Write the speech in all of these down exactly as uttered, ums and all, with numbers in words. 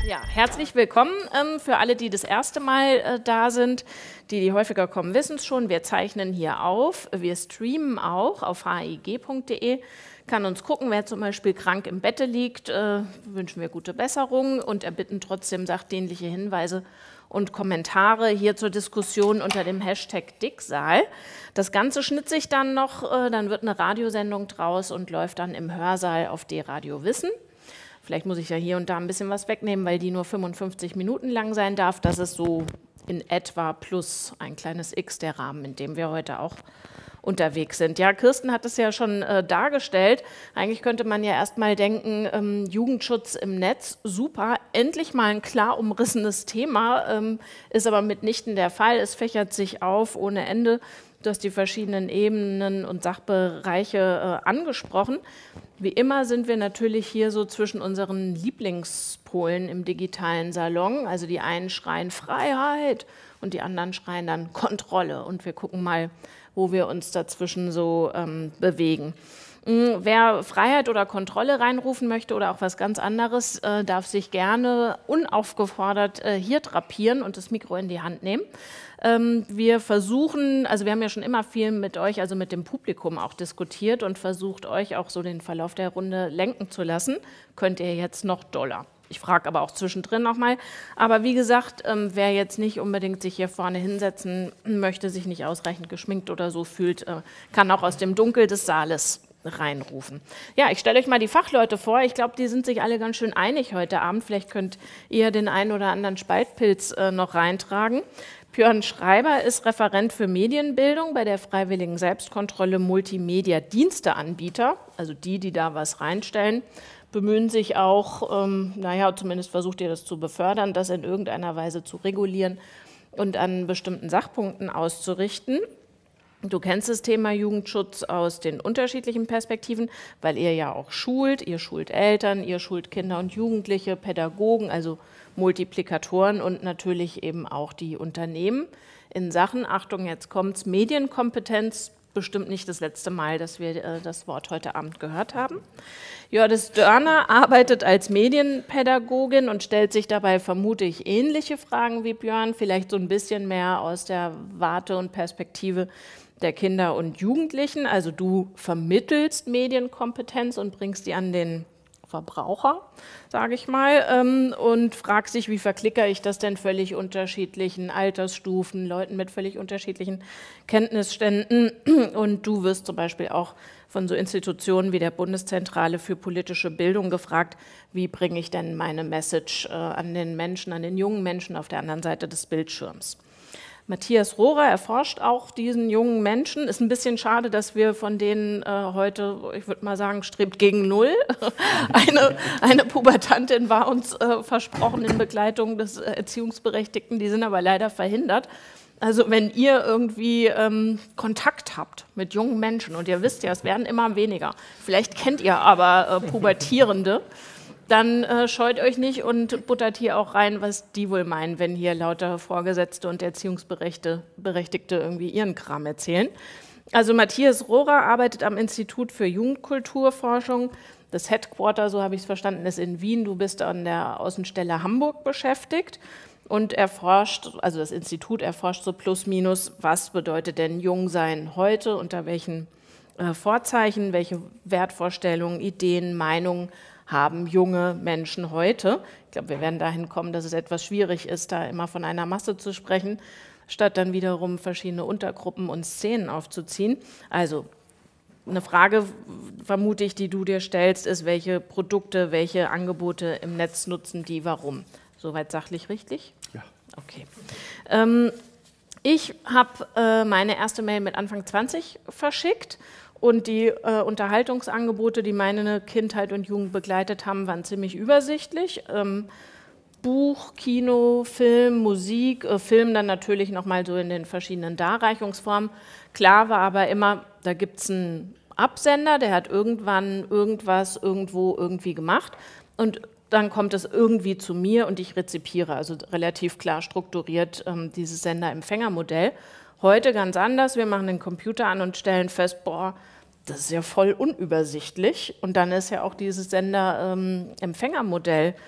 Ja, herzlich willkommen ähm, für alle, die das erste Mal äh, da sind. Die, die häufiger kommen, wissen es schon. Wir zeichnen hier auf. Wir streamen auch auf h i g punkt d e. Kann uns gucken, wer zum Beispiel krank im Bette liegt, äh, wünschen wir gute Besserung und erbitten trotzdem sachdienliche Hinweise und Kommentare hier zur Diskussion unter dem Hashtag Dicksaal. Das Ganze schnitze ich dann noch, äh, dann wird eine Radiosendung draus und läuft dann im Hörsaal auf D-Radio Wissen. Vielleicht muss ich ja hier und da ein bisschen was wegnehmen, weil die nur fünfundfünfzig Minuten lang sein darf. Das ist so in etwa plus ein kleines X der Rahmen, in dem wir heute auch unterwegs sind. Ja, Kirsten hat es ja schon äh, dargestellt. Eigentlich könnte man ja erst mal denken, ähm, Jugendschutz im Netz, super, endlich mal ein klar umrissenes Thema, ähm, ist aber mitnichten der Fall. Es fächert sich auf ohne Ende. Du hast die verschiedenen Ebenen und Sachbereiche äh, angesprochen. Wie immer sind wir natürlich hier so zwischen unseren Lieblingspolen im digitalen Salon. Also die einen schreien Freiheit und die anderen schreien dann Kontrolle. Und wir gucken mal, wo wir uns dazwischen so ähm, bewegen. Wer Freiheit oder Kontrolle reinrufen möchte oder auch was ganz anderes, äh, darf sich gerne unaufgefordert äh, hier drapieren und das Mikro in die Hand nehmen. Ähm, wir versuchen, also wir haben ja schon immer viel mit euch, also mit dem Publikum auch diskutiert und versucht euch auch so den Verlauf der Runde lenken zu lassen. Könnt ihr jetzt noch doller. Ich frage aber auch zwischendrin nochmal. Aber wie gesagt, ähm, wer jetzt nicht unbedingt sich hier vorne hinsetzen möchte, sich nicht ausreichend geschminkt oder so fühlt, äh, kann auch aus dem Dunkel des Saales reinrufen. Ja, ich stelle euch mal die Fachleute vor. Ich glaube, die sind sich alle ganz schön einig heute Abend. Vielleicht könnt ihr den einen oder anderen Spaltpilz äh, noch reintragen. Björn Schreiber ist Referent für Medienbildung bei der Freiwilligen Selbstkontrolle Multimedia-Diensteanbieter, also die, die da was reinstellen, bemühen sich auch, ähm, naja, zumindest versucht ihr das zu befördern, das in irgendeiner Weise zu regulieren und an bestimmten Sachpunkten auszurichten. Du kennst das Thema Jugendschutz aus den unterschiedlichen Perspektiven, weil ihr ja auch schult, ihr schult Eltern, ihr schult Kinder und Jugendliche, Pädagogen, also Multiplikatoren und natürlich eben auch die Unternehmen in Sachen, Achtung, jetzt kommt's, Medienkompetenz, bestimmt nicht das letzte Mal, dass wir äh, das Wort heute Abend gehört haben. Jördis Dörner arbeitet als Medienpädagogin und stellt sich dabei, vermute ich, ähnliche Fragen wie Björn, vielleicht so ein bisschen mehr aus der Warte und Perspektive der Kinder und Jugendlichen. Also du vermittelst Medienkompetenz und bringst die an den Verbraucher, sage ich mal, und fragst dich, wie verklickere ich das denn völlig unterschiedlichen Altersstufen, Leuten mit völlig unterschiedlichen Kenntnisständen. Und du wirst zum Beispiel auch von so Institutionen wie der Bundeszentrale für politische Bildung gefragt, wie bringe ich denn meine Message an den Menschen, an den jungen Menschen auf der anderen Seite des Bildschirms. Matthias Rohrer erforscht auch diesen jungen Menschen. Ist ein bisschen schade, dass wir von denen äh, heute, ich würde mal sagen, strebt gegen Null. Eine, eine Pubertantin war uns äh, versprochen in Begleitung des äh, Erziehungsberechtigten, die sind aber leider verhindert. Also wenn ihr irgendwie ähm, Kontakt habt mit jungen Menschen und ihr wisst ja, es werden immer weniger, vielleicht kennt ihr aber äh, Pubertierende, dann äh, scheut euch nicht und buttert hier auch rein, was die wohl meinen, wenn hier lauter Vorgesetzte und Erziehungsberechtigte Berechtigte irgendwie ihren Kram erzählen. Also Matthias Rohrer arbeitet am Institut für Jugendkulturforschung. Das Headquarter, so habe ich es verstanden, ist in Wien. Du bist an der Außenstelle Hamburg beschäftigt und erforscht, also das Institut erforscht so plus minus, was bedeutet denn Jungsein heute, unter welchen äh, Vorzeichen, welche Wertvorstellungen, Ideen, Meinungen haben junge Menschen heute. Ich glaube, wir werden dahin kommen, dass es etwas schwierig ist, da immer von einer Masse zu sprechen, statt dann wiederum verschiedene Untergruppen und Szenen aufzuziehen. Also eine Frage, vermute ich, die du dir stellst, ist, welche Produkte, welche Angebote im Netz nutzen die, warum? Soweit sachlich richtig? Ja. Okay. Ähm, ich habe äh, meine erste Mail mit Anfang zwanzig verschickt. Und die äh, Unterhaltungsangebote, die meine Kindheit und Jugend begleitet haben, waren ziemlich übersichtlich. Ähm, Buch, Kino, Film, Musik, äh, Film dann natürlich nochmal so in den verschiedenen Darreichungsformen. Klar war aber immer, da gibt es einen Absender, der hat irgendwann irgendwas irgendwo irgendwie gemacht und dann kommt es irgendwie zu mir und ich rezipiere, also relativ klar strukturiert ähm, dieses Sender-Empfänger-Modell. Heute ganz anders, wir machen den Computer an und stellen fest, boah, das ist ja voll unübersichtlich. Und dann ist ja auch dieses Sender-Empfänger-Modell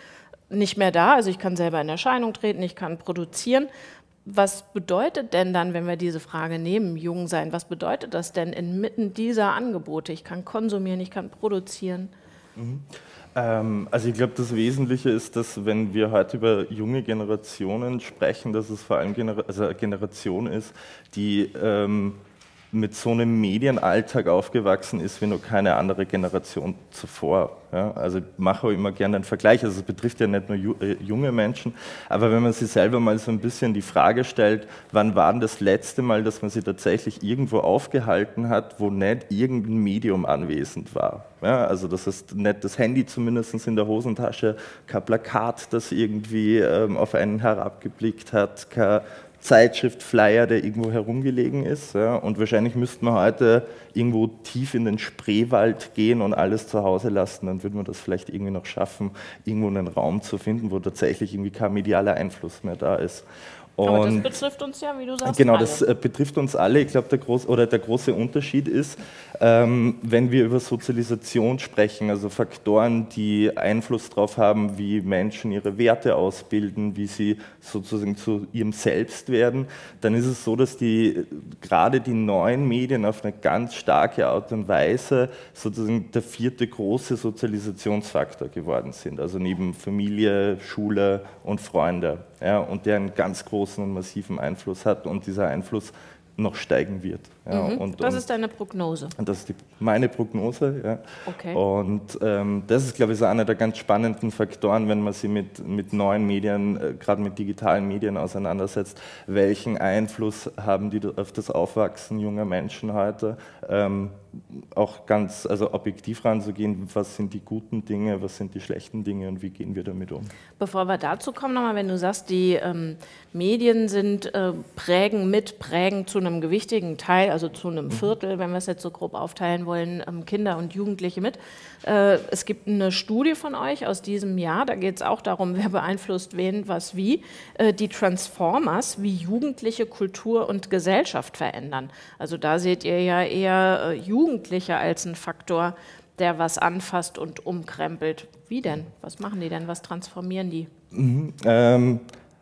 nicht mehr da. Also ich kann selber in Erscheinung treten, ich kann produzieren. Was bedeutet denn dann, wenn wir diese Frage nehmen, jung sein, was bedeutet das denn inmitten dieser Angebote? Ich kann konsumieren, ich kann produzieren. Mhm. Ähm, also ich glaube, das Wesentliche ist, dass wenn wir heute über junge Generationen sprechen, dass es vor allem Gener also eine Generation ist, die ähm, mit so einem Medienalltag aufgewachsen ist wie noch keine andere Generation zuvor. Ja, also ich mache auch immer gerne einen Vergleich, also es betrifft ja nicht nur ju äh, junge Menschen, aber wenn man sich selber mal so ein bisschen die Frage stellt, wann war denn das letzte Mal, dass man sich tatsächlich irgendwo aufgehalten hat, wo nicht irgendein Medium anwesend war. Ja, also das ist nicht das Handy zumindest in der Hosentasche, kein Plakat, das irgendwie ähm, auf einen herabgeblickt hat, kein Zeitschrift, Flyer, der irgendwo herumgelegen ist. Ja, und wahrscheinlich müsste man heute irgendwo tief in den Spreewald gehen und alles zu Hause lassen, dann würde man das vielleicht irgendwie noch schaffen, irgendwo einen Raum zu finden, wo tatsächlich irgendwie kein medialer Einfluss mehr da ist. Aber das betrifft uns ja, wie du sagst, genau, alle. das äh, betrifft uns alle. Ich glaube, der, groß, oder der große Unterschied ist, ähm, wenn wir über Sozialisation sprechen, also Faktoren, die Einfluss darauf haben, wie Menschen ihre Werte ausbilden, wie sie sozusagen zu ihrem Selbst werden, dann ist es so, dass die gerade die neuen Medien auf eine ganz starke Art und Weise sozusagen der vierte große Sozialisationsfaktor geworden sind. Also neben Familie, Schule und Freunde. Ja, und der einen ganz großen und massiven Einfluss hat und dieser Einfluss noch steigen wird. Ja, mhm. und, Was und, ist deine Prognose? Und das ist die, meine Prognose. Ja. Okay. Und ähm, das ist, glaube ich, so einer der ganz spannenden Faktoren, wenn man sich mit, mit neuen Medien, äh, gerade mit digitalen Medien auseinandersetzt. Welchen Einfluss haben die auf das Aufwachsen junger Menschen heute? Ähm, auch ganz also objektiv ranzugehen, was sind die guten Dinge, was sind die schlechten Dinge und wie gehen wir damit um? Bevor wir dazu kommen, nochmal, wenn du sagst, die ähm, Medien sind äh, prägen mit, prägen zu einem gewichtigen Teil, also zu einem Viertel, wenn wir es jetzt so grob aufteilen wollen, ähm, Kinder und Jugendliche mit. Äh, es gibt eine Studie von euch aus diesem Jahr, da geht es auch darum, wer beeinflusst wen, was wie, äh, die Transformers, wie Jugendliche Kultur und Gesellschaft verändern. Also da seht ihr ja eher äh, Jugendliche als ein Faktor, der was anfasst und umkrempelt. Wie denn? Was machen die denn? Was transformieren die? Mhm, ähm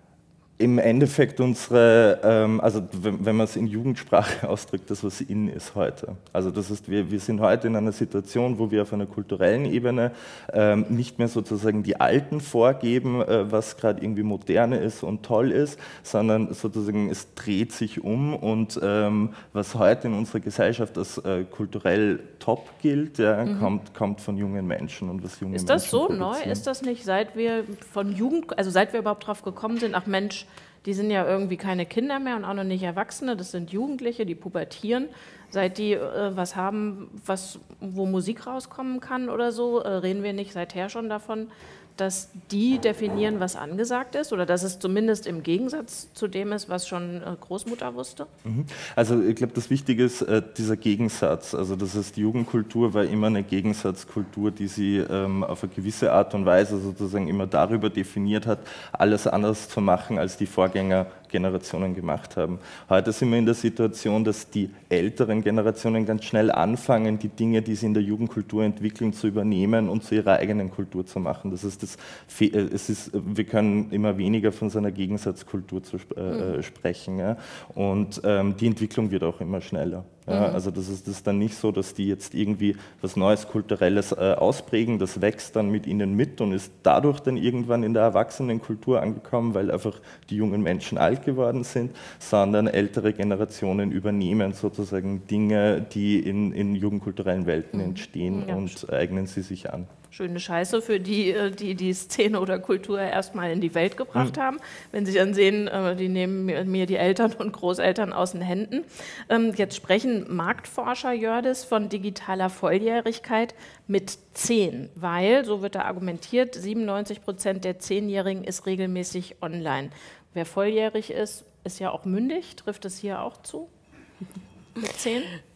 Im Endeffekt unsere, ähm, also wenn, wenn man es in Jugendsprache ausdrückt, das, was in ist heute. Also das ist, wir, wir sind heute in einer Situation, wo wir auf einer kulturellen Ebene ähm, nicht mehr sozusagen die Alten vorgeben, äh, was gerade irgendwie moderne ist und toll ist, sondern sozusagen es dreht sich um und ähm, was heute in unserer Gesellschaft als äh, kulturell top gilt, ja, mhm. kommt, kommt von jungen Menschen und was junge Menschen Ist das so produzieren. neu? Ist das nicht, seit wir von Jugend, also seit wir überhaupt drauf gekommen sind, ach Mensch, die sind ja irgendwie keine Kinder mehr und auch noch nicht Erwachsene, das sind Jugendliche, die pubertieren. Seit die äh, was haben, was, wo Musik rauskommen kann oder so, äh, reden wir nicht seither schon davon, dass die definieren, was angesagt ist oder dass es zumindest im Gegensatz zu dem ist, was schon äh, Großmutter wusste? Also ich glaube, das Wichtige ist äh, dieser Gegensatz. Also das heißt, die Jugendkultur war immer eine Gegensatzkultur, die sie ähm, auf eine gewisse Art und Weise sozusagen immer darüber definiert hat, alles anders zu machen, als die Vorgängergenerationen gemacht haben. Heute sind wir in der Situation, dass die älteren Generationen ganz schnell anfangen, die Dinge, die sie in der Jugendkultur entwickeln, zu übernehmen und zu ihrer eigenen Kultur zu machen. Das heißt, das, es ist, wir können immer weniger von so einer Gegensatzkultur zu äh, mhm. sprechen. Ja? Und ähm, die Entwicklung wird auch immer schneller. Ja? Mhm. Also das ist, das ist dann nicht so, dass die jetzt irgendwie was Neues, Kulturelles äh, ausprägen, das wächst dann mit ihnen mit und ist dadurch dann irgendwann in der Erwachsenenkultur angekommen, weil einfach die jungen Menschen alt geworden sind, sondern ältere Generationen übernehmen sozusagen Dinge, die in, in jugendkulturellen Welten entstehen ja. und eignen sie sich an. Schöne Scheiße für die, die die Szene oder Kultur erstmal in die Welt gebracht mhm. haben. Wenn sie dann sehen, die nehmen mir die Eltern und Großeltern aus den Händen. Jetzt sprechen Marktforscher Jördis von digitaler Volljährigkeit mit zehn, weil, so wird da argumentiert, siebenundneunzig Prozent der Zehnjährigen ist regelmäßig online. Wer volljährig ist, ist ja auch mündig. Trifft es hier auch zu? Mit zehn?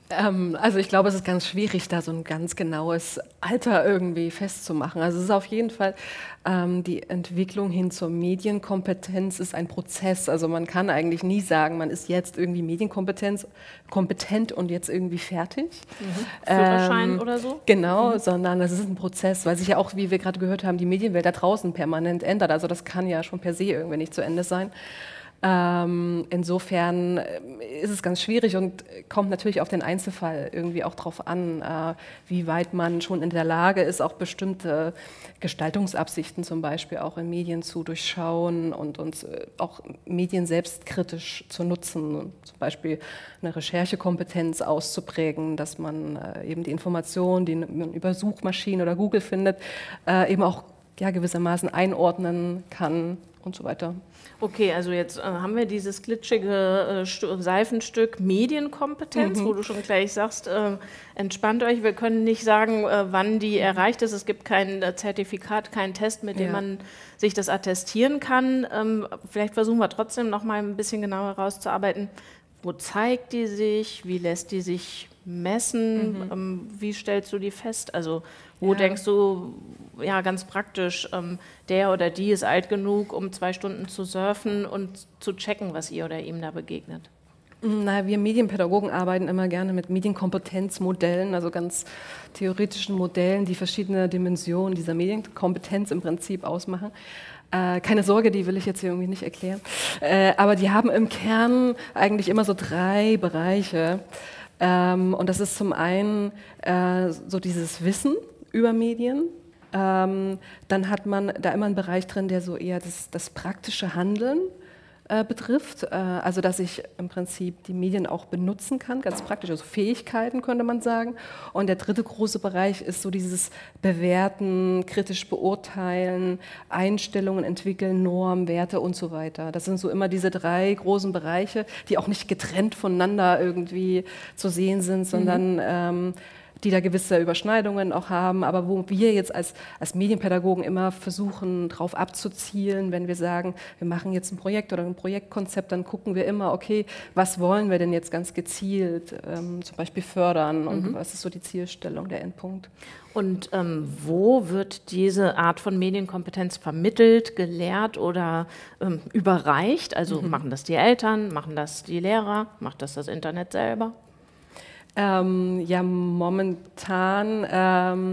Ähm, also ich glaube, es ist ganz schwierig, da so ein ganz genaues Alter irgendwie festzumachen. Also es ist auf jeden Fall, ähm, die Entwicklung hin zur Medienkompetenz ist ein Prozess. Also man kann eigentlich nie sagen, man ist jetzt irgendwie Medienkompetenz kompetent und jetzt irgendwie fertig. Mhm. Führerschein ähm, oder so? Genau, Mhm. sondern das ist ein Prozess, weil sich ja auch, wie wir gerade gehört haben, die Medienwelt da draußen permanent ändert. Also das kann ja schon per se irgendwie nicht zu Ende sein. Ähm, insofern ist es ganz schwierig und kommt natürlich auf den Einzelfall irgendwie auch drauf an, äh, wie weit man schon in der Lage ist, auch bestimmte Gestaltungsabsichten zum Beispiel auch in Medien zu durchschauen und uns äh, auch Medien selbstkritisch zu nutzen und zum Beispiel eine Recherchekompetenz auszuprägen, dass man äh, eben die Informationen, die man über Suchmaschinen oder Google findet, äh, eben auch ja, gewissermaßen einordnen kann und so weiter. Okay, also jetzt äh, haben wir dieses glitschige äh, Seifenstück Medienkompetenz, mhm. wo du schon gleich sagst, äh, entspannt euch, wir können nicht sagen, äh, wann die erreicht ist. Es gibt kein äh, Zertifikat, keinen Test, mit dem ja. man sich das attestieren kann. Ähm, vielleicht versuchen wir trotzdem noch mal ein bisschen genauer herauszuarbeiten, wo zeigt die sich, wie lässt die sich messen, mhm. ähm, wie stellst du die fest? Also wo ja. denkst du, ja ganz praktisch, ähm, der oder die ist alt genug, um zwei Stunden zu surfen und zu checken, was ihr oder ihm da begegnet? Na, wir Medienpädagogen arbeiten immer gerne mit Medienkompetenzmodellen, also ganz theoretischen Modellen, die verschiedene Dimensionen dieser Medienkompetenz im Prinzip ausmachen. Äh, keine Sorge, die will ich jetzt hier irgendwie nicht erklären. Äh, aber die haben im Kern eigentlich immer so drei Bereiche. Ähm, und das ist zum einen äh, so dieses Wissen über Medien. Ähm, dann hat man da immer einen Bereich drin, der so eher das, das praktische Handeln äh, betrifft. Äh, also dass ich im Prinzip die Medien auch benutzen kann, ganz praktisch, also Fähigkeiten könnte man sagen. Und der dritte große Bereich ist so dieses Bewerten, kritisch beurteilen, Einstellungen entwickeln, Normen, Werte und so weiter. Das sind so immer diese drei großen Bereiche, die auch nicht getrennt voneinander irgendwie zu sehen sind, sondern mhm. ähm, die da gewisse Überschneidungen auch haben, aber wo wir jetzt als, als Medienpädagogen immer versuchen, darauf abzuzielen, wenn wir sagen, wir machen jetzt ein Projekt oder ein Projektkonzept, dann gucken wir immer, okay, was wollen wir denn jetzt ganz gezielt ähm, zum Beispiel fördern und mhm. was ist so die Zielstellung, der Endpunkt. Und ähm, wo wird diese Art von Medienkompetenz vermittelt, gelehrt oder ähm, überreicht? Also mhm. machen das die Eltern, machen das die Lehrer, macht das das Internet selber? Ähm, ja, momentan ähm,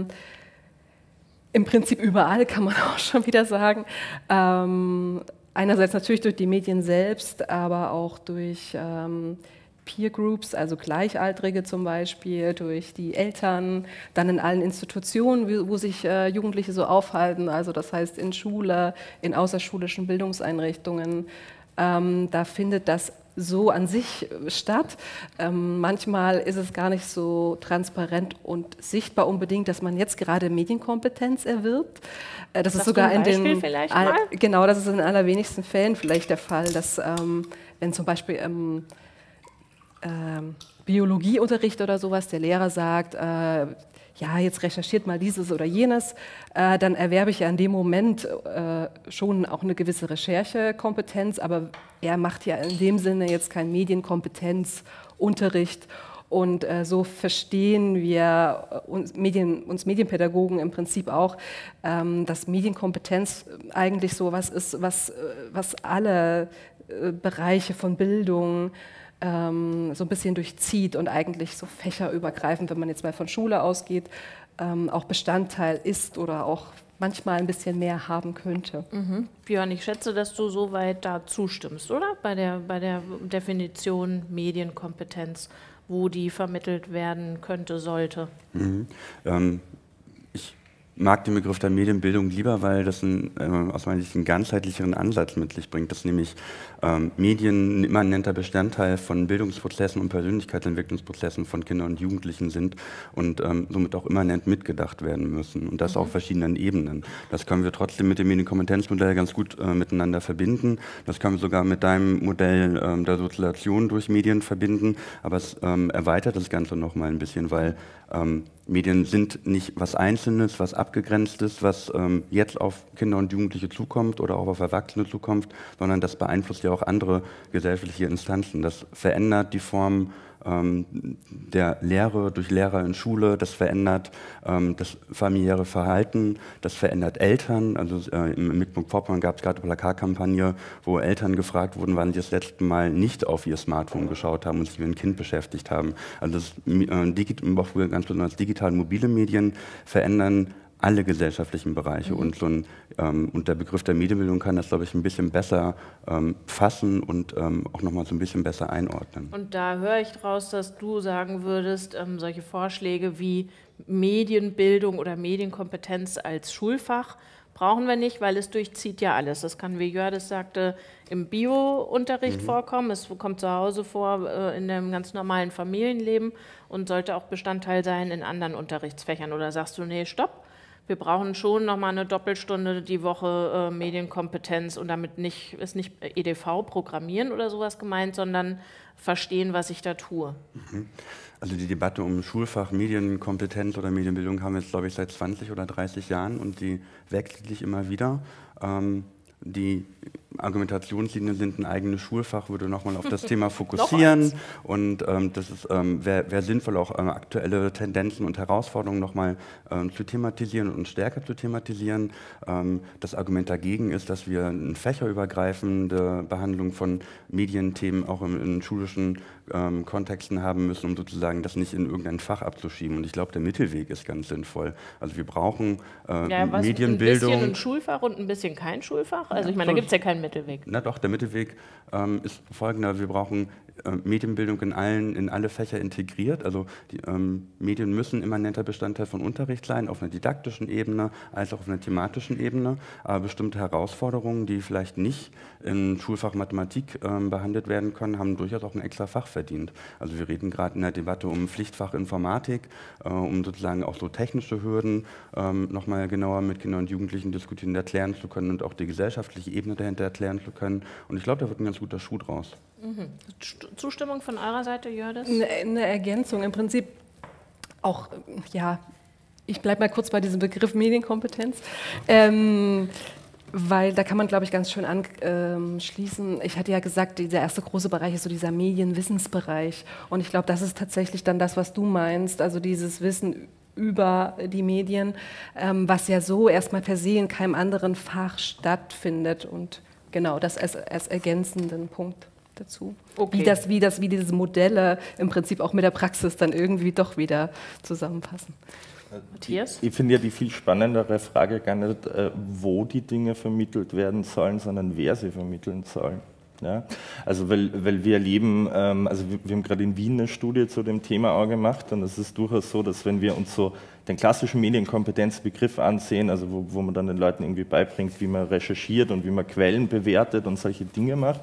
im Prinzip überall, kann man auch schon wieder sagen. Ähm, einerseits natürlich durch die Medien selbst, aber auch durch ähm, Peer Groups, also Gleichaltrige zum Beispiel, durch die Eltern, dann in allen Institutionen, wo, wo sich äh, Jugendliche so aufhalten, also das heißt in Schule, in außerschulischen Bildungseinrichtungen. Ähm, da findet das so an sich statt. Ähm, manchmal ist es gar nicht so transparent und sichtbar unbedingt, dass man jetzt gerade Medienkompetenz erwirbt. Äh, das Sagst ist sogar in den vielleicht all, mal? Genau, das ist in den allerwenigsten Fällen vielleicht der Fall, dass ähm, wenn zum Beispiel ähm, ähm, Biologieunterricht oder sowas der Lehrer sagt, äh, ja, jetzt recherchiert mal dieses oder jenes, äh, dann erwerbe ich ja in dem Moment äh, schon auch eine gewisse Recherchekompetenz, aber er macht ja in dem Sinne jetzt keinen Medienkompetenzunterricht. Und äh, so verstehen wir uns, Medien, uns Medienpädagogen im Prinzip auch, ähm, dass Medienkompetenz eigentlich so was ist, was, was alle äh, Bereiche von Bildung Ähm, so ein bisschen durchzieht und eigentlich so fächerübergreifend, wenn man jetzt mal von Schule ausgeht, ähm, auch Bestandteil ist oder auch manchmal ein bisschen mehr haben könnte. Mhm. Björn, ich schätze, dass du soweit da zustimmst, oder? Bei der, bei der Definition Medienkompetenz, wo die vermittelt werden könnte, sollte. Mhm. Ähm, ich mag den Begriff der Medienbildung lieber, weil das ein, äh, aus meiner Sicht einen ganzheitlicheren Ansatz mit sich bringt, dass nämlich ähm, Medien ein immanenter Bestandteil von Bildungsprozessen und Persönlichkeitsentwicklungsprozessen von Kindern und Jugendlichen sind und ähm, somit auch immanent mitgedacht werden müssen und das mhm. auf verschiedenen Ebenen. Das können wir trotzdem mit dem Medienkompetenzmodell ganz gut äh, miteinander verbinden. Das können wir sogar mit deinem Modell äh, der Sozialisation durch Medien verbinden, aber es ähm, erweitert das Ganze noch mal ein bisschen, weil ähm, Medien sind nicht was Einzelnes, was Abgegrenztes, was ähm, jetzt auf Kinder und Jugendliche zukommt oder auch auf Erwachsene zukommt, sondern das beeinflusst ja auch andere gesellschaftliche Instanzen. Das verändert die Form ähm, der Lehre durch Lehrer in Schule, das verändert ähm, das familiäre Verhalten, das verändert Eltern. Also äh, im Mecklenburg-Vorpommern gab es gerade eine Plakatkampagne, wo Eltern gefragt wurden, wann sie das letzte Mal nicht auf ihr Smartphone geschaut haben und sich mit dem Kind beschäftigt haben. Also das, äh, digit ganz besonders digitale mobile Medien verändern alle gesellschaftlichen Bereiche. Mhm. Und, so ein, ähm, und der Begriff der Medienbildung kann das, glaube ich, ein bisschen besser ähm, fassen und ähm, auch nochmal so ein bisschen besser einordnen. Und da höre ich draus, dass du sagen würdest, ähm, solche Vorschläge wie Medienbildung oder Medienkompetenz als Schulfach brauchen wir nicht, weil es durchzieht ja alles. Das kann, wie Jördis sagte, im Bio-Unterricht mhm. vorkommen. Es kommt zu Hause vor, äh, in einem ganz normalen Familienleben und sollte auch Bestandteil sein in anderen Unterrichtsfächern. Oder sagst du, nee, stopp? Wir brauchen schon nochmal eine Doppelstunde die Woche äh, Medienkompetenz und damit nicht, ist nicht E D V programmieren oder sowas gemeint, sondern verstehen, was ich da tue. Also die Debatte um Schulfach Medienkompetenz oder Medienbildung haben wir jetzt, glaube ich, seit zwanzig oder dreißig Jahren und die wechselt sich immer wieder. Ähm, die Argumentationslinien sind ein eigenes Schulfach, würde nochmal auf das Thema fokussieren und ähm, das ist, ähm, wäre wär sinnvoll, auch ähm, aktuelle Tendenzen und Herausforderungen nochmal ähm, zu thematisieren und stärker zu thematisieren. Ähm, das Argument dagegen ist, dass wir eine fächerübergreifende Behandlung von Medienthemen auch in, in schulischen ähm, Kontexten haben müssen, um sozusagen das nicht in irgendein Fach abzuschieben. Und ich glaube, der Mittelweg ist ganz sinnvoll. Also wir brauchen äh, ja, was, Medienbildung. Ein bisschen ein Schulfach und ein bisschen kein Schulfach? Also ja, ich meine, da gibt es ja keinen Mittelweg. Na doch, der Mittelweg ähm, ist folgender. Wir brauchen äh, Medienbildung in, allen, in alle Fächer integriert. Also die ähm, Medien müssen immanenter Bestandteil von Unterricht sein, auf einer didaktischen Ebene als auch auf einer thematischen Ebene. Aber bestimmte Herausforderungen, die vielleicht nicht im Schulfach Mathematik ähm, behandelt werden können, haben durchaus auch ein extra Fach verdient. Also wir reden gerade in der Debatte um Pflichtfach Informatik, äh, um sozusagen auch so technische Hürden ähm, nochmal genauer mit Kindern und Jugendlichen diskutieren, erklären zu können und auch die gesellschaftliche Ebene dahinter erklären zu können. Und ich glaube, da wird ein ganz guter Schuh draus. Mhm. Zustimmung von eurer Seite, Jördis? Eine, eine Ergänzung. Im Prinzip auch, ja, ich bleibe mal kurz bei diesem Begriff Medienkompetenz. Ähm, Weil da kann man, glaube ich, ganz schön anschließen. Ich hatte ja gesagt, dieser erste große Bereich ist so dieser Medienwissensbereich. Und ich glaube, das ist tatsächlich dann das, was du meinst, also dieses Wissen über die Medien, ähm, was ja so erstmal per se in keinem anderen Fach stattfindet. Und genau, das als, als ergänzenden Punkt dazu. Okay. Wie, das, wie, das, wie diese Modelle im Prinzip auch mit der Praxis dann irgendwie doch wieder zusammenpassen. Matthias? Ich finde ja die viel spannendere Frage gar nicht, wo die Dinge vermittelt werden sollen, sondern wer sie vermitteln soll. Ja? Also weil, weil wir erleben, also wir haben gerade in Wien eine Studie zu dem Thema auch gemacht und es ist durchaus so, dass wenn wir uns so den klassischen Medienkompetenzbegriff ansehen, also wo, wo man dann den Leuten irgendwie beibringt, wie man recherchiert und wie man Quellen bewertet und solche Dinge macht,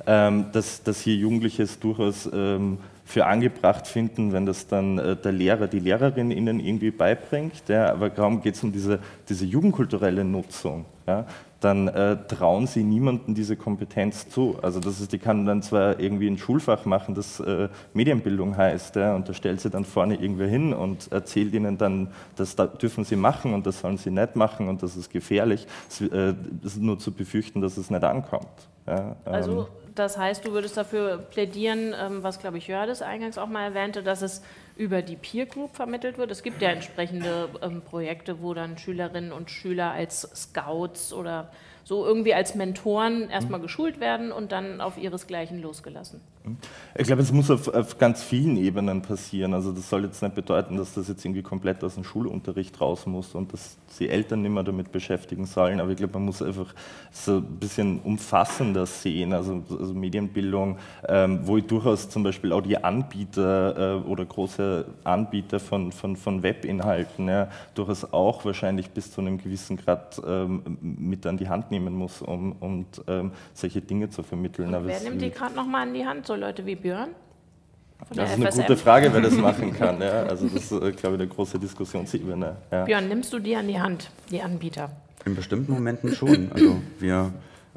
dass, dass hier Jugendliche es durchaus für angebracht finden, wenn das dann äh, der Lehrer, die Lehrerin ihnen irgendwie beibringt, ja, aber kaum geht es um diese, diese jugendkulturelle Nutzung, ja, dann äh, trauen sie niemandem diese Kompetenz zu. Also das ist, die kann dann zwar irgendwie ein Schulfach machen, das äh, Medienbildung heißt, ja, und da stellt sie dann vorne irgendwer hin und erzählt ihnen dann, das da dürfen sie machen und das sollen sie nicht machen und das ist gefährlich. Es äh, ist nur zu befürchten, dass es nicht ankommt. Ja, ähm. Also das heißt, du würdest dafür plädieren, was, glaube ich, Jördis eingangs auch mal erwähnte, dass es über die Peer Group vermittelt wird. Es gibt ja entsprechende ähm, Projekte, wo dann Schülerinnen und Schüler als Scouts oder so irgendwie als Mentoren erstmal geschult werden und dann auf ihresgleichen losgelassen. Ich glaube, es muss auf, auf ganz vielen Ebenen passieren. Also das soll jetzt nicht bedeuten, dass das jetzt irgendwie komplett aus dem Schulunterricht raus muss und dass die Eltern nicht mehr damit beschäftigen sollen. Aber ich glaube, man muss einfach so ein bisschen umfassender sehen. Also, also Medienbildung, ähm, wo ich durchaus zum Beispiel auch die Anbieter äh, oder große Anbieter von, von, von Webinhalten ja, durchaus auch wahrscheinlich bis zu einem gewissen Grad ähm, mit an die Hand nehmen muss, um, um ähm, solche Dinge zu vermitteln. Und wer nimmt die gerade nochmal an die Hand? So Leute wie Björn? Das ist eine gute Frage, wer das machen kann. Ja. Also das ist, glaube ich, eine große Diskussionsebene. Ja. Björn, nimmst du die an die Hand, die Anbieter? In bestimmten Momenten schon. Also wir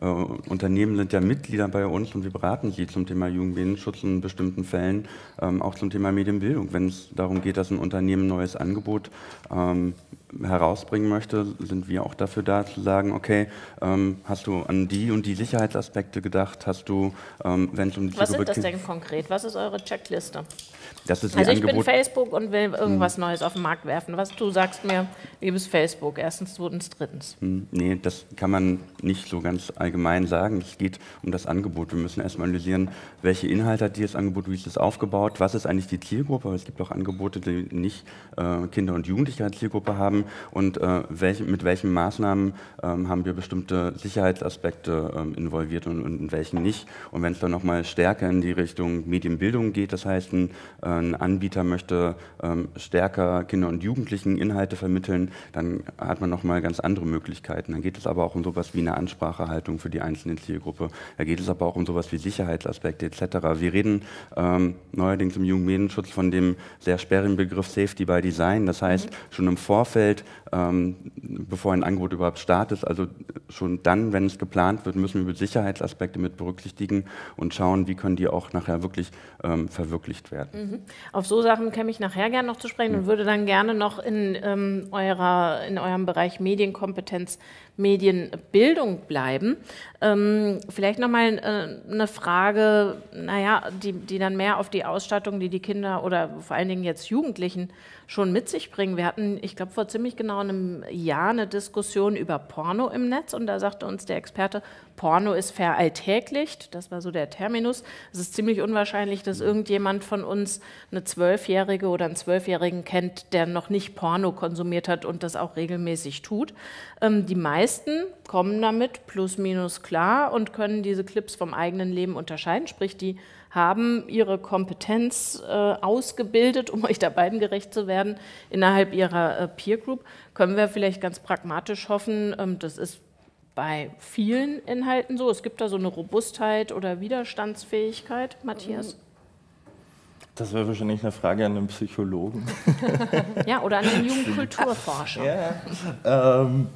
äh, Unternehmen sind ja Mitglieder bei uns und wir beraten sie zum Thema Jugendmedienschutz in bestimmten Fällen, ähm, auch zum Thema Medienbildung. Wenn es darum geht, dass ein Unternehmen ein neues Angebot ähm, herausbringen möchte, sind wir auch dafür da zu sagen, okay, ähm, hast du an die und die Sicherheitsaspekte gedacht, hast du, ähm, wenn es um die Was sind das denn konkret? Was ist eure Checkliste? Das ist also ich Angebot bin Facebook und will irgendwas hm. Neues auf den Markt werfen. Was du sagst mir, liebes Facebook, erstens, zweitens, drittens. Hm, nee, das kann man nicht so ganz allgemein sagen. Es geht um das Angebot. Wir müssen erstmal analysieren, welche Inhalte hat dieses Angebot, wie ist es aufgebaut, was ist eigentlich die Zielgruppe, weil es gibt auch Angebote, die nicht äh, Kinder und Jugendliche als Zielgruppe haben und äh, welche, mit welchen Maßnahmen ähm, haben wir bestimmte Sicherheitsaspekte ähm, involviert und, und in welchen nicht. Und wenn es dann nochmal stärker in die Richtung Medienbildung geht, das heißt, ein, äh, ein Anbieter möchte ähm, stärker Kinder und Jugendlichen Inhalte vermitteln, dann hat man nochmal ganz andere Möglichkeiten. Dann geht es aber auch um sowas wie eine Ansprachehaltung für die einzelne Zielgruppe. Da geht es aber auch um sowas wie Sicherheitsaspekte et cetera. Wir reden ähm, neuerdings im Jugendmedienschutz von dem sehr sperrigen Begriff Safety by Design. Das heißt, mhm. schon im Vorfeld, ähm, bevor ein Angebot überhaupt startet, also schon dann, wenn es geplant wird, müssen wir Sicherheitsaspekte mit berücksichtigen und schauen, wie können die auch nachher wirklich ähm, verwirklicht werden. Mhm. Auf so Sachen käme ich nachher gerne noch zu sprechen mhm. und würde dann gerne noch in, ähm, eurer, in eurem Bereich Medienkompetenz, Medienbildung bleiben. Ähm, vielleicht nochmal äh, eine Frage, naja, die, die dann mehr auf die Ausstattung, die die Kinder oder vor allen Dingen jetzt Jugendlichen schon mit sich bringen. Wir hatten, ich glaube, vor ziemlich genau einem Jahr eine Diskussion über Porno im Netz und da sagte uns der Experte, Porno ist veralltäglicht, das war so der Terminus. Es ist ziemlich unwahrscheinlich, dass irgendjemand von uns eine Zwölfjährige oder einen Zwölfjährigen kennt, der noch nicht Porno konsumiert hat und das auch regelmäßig tut. Ähm, die meisten kommen damit plus minus klar und können diese Clips vom eigenen Leben unterscheiden, sprich die haben ihre Kompetenz äh, ausgebildet, um euch da beiden gerecht zu werden, innerhalb ihrer äh, Peer Group. Können wir vielleicht ganz pragmatisch hoffen, ähm, das ist bei vielen Inhalten so. Es gibt da so eine Robustheit oder Widerstandsfähigkeit, Matthias? Das wäre wahrscheinlich eine Frage an einen Psychologen. Ja, oder an einen Jugendkulturforscher. Ja, ähm,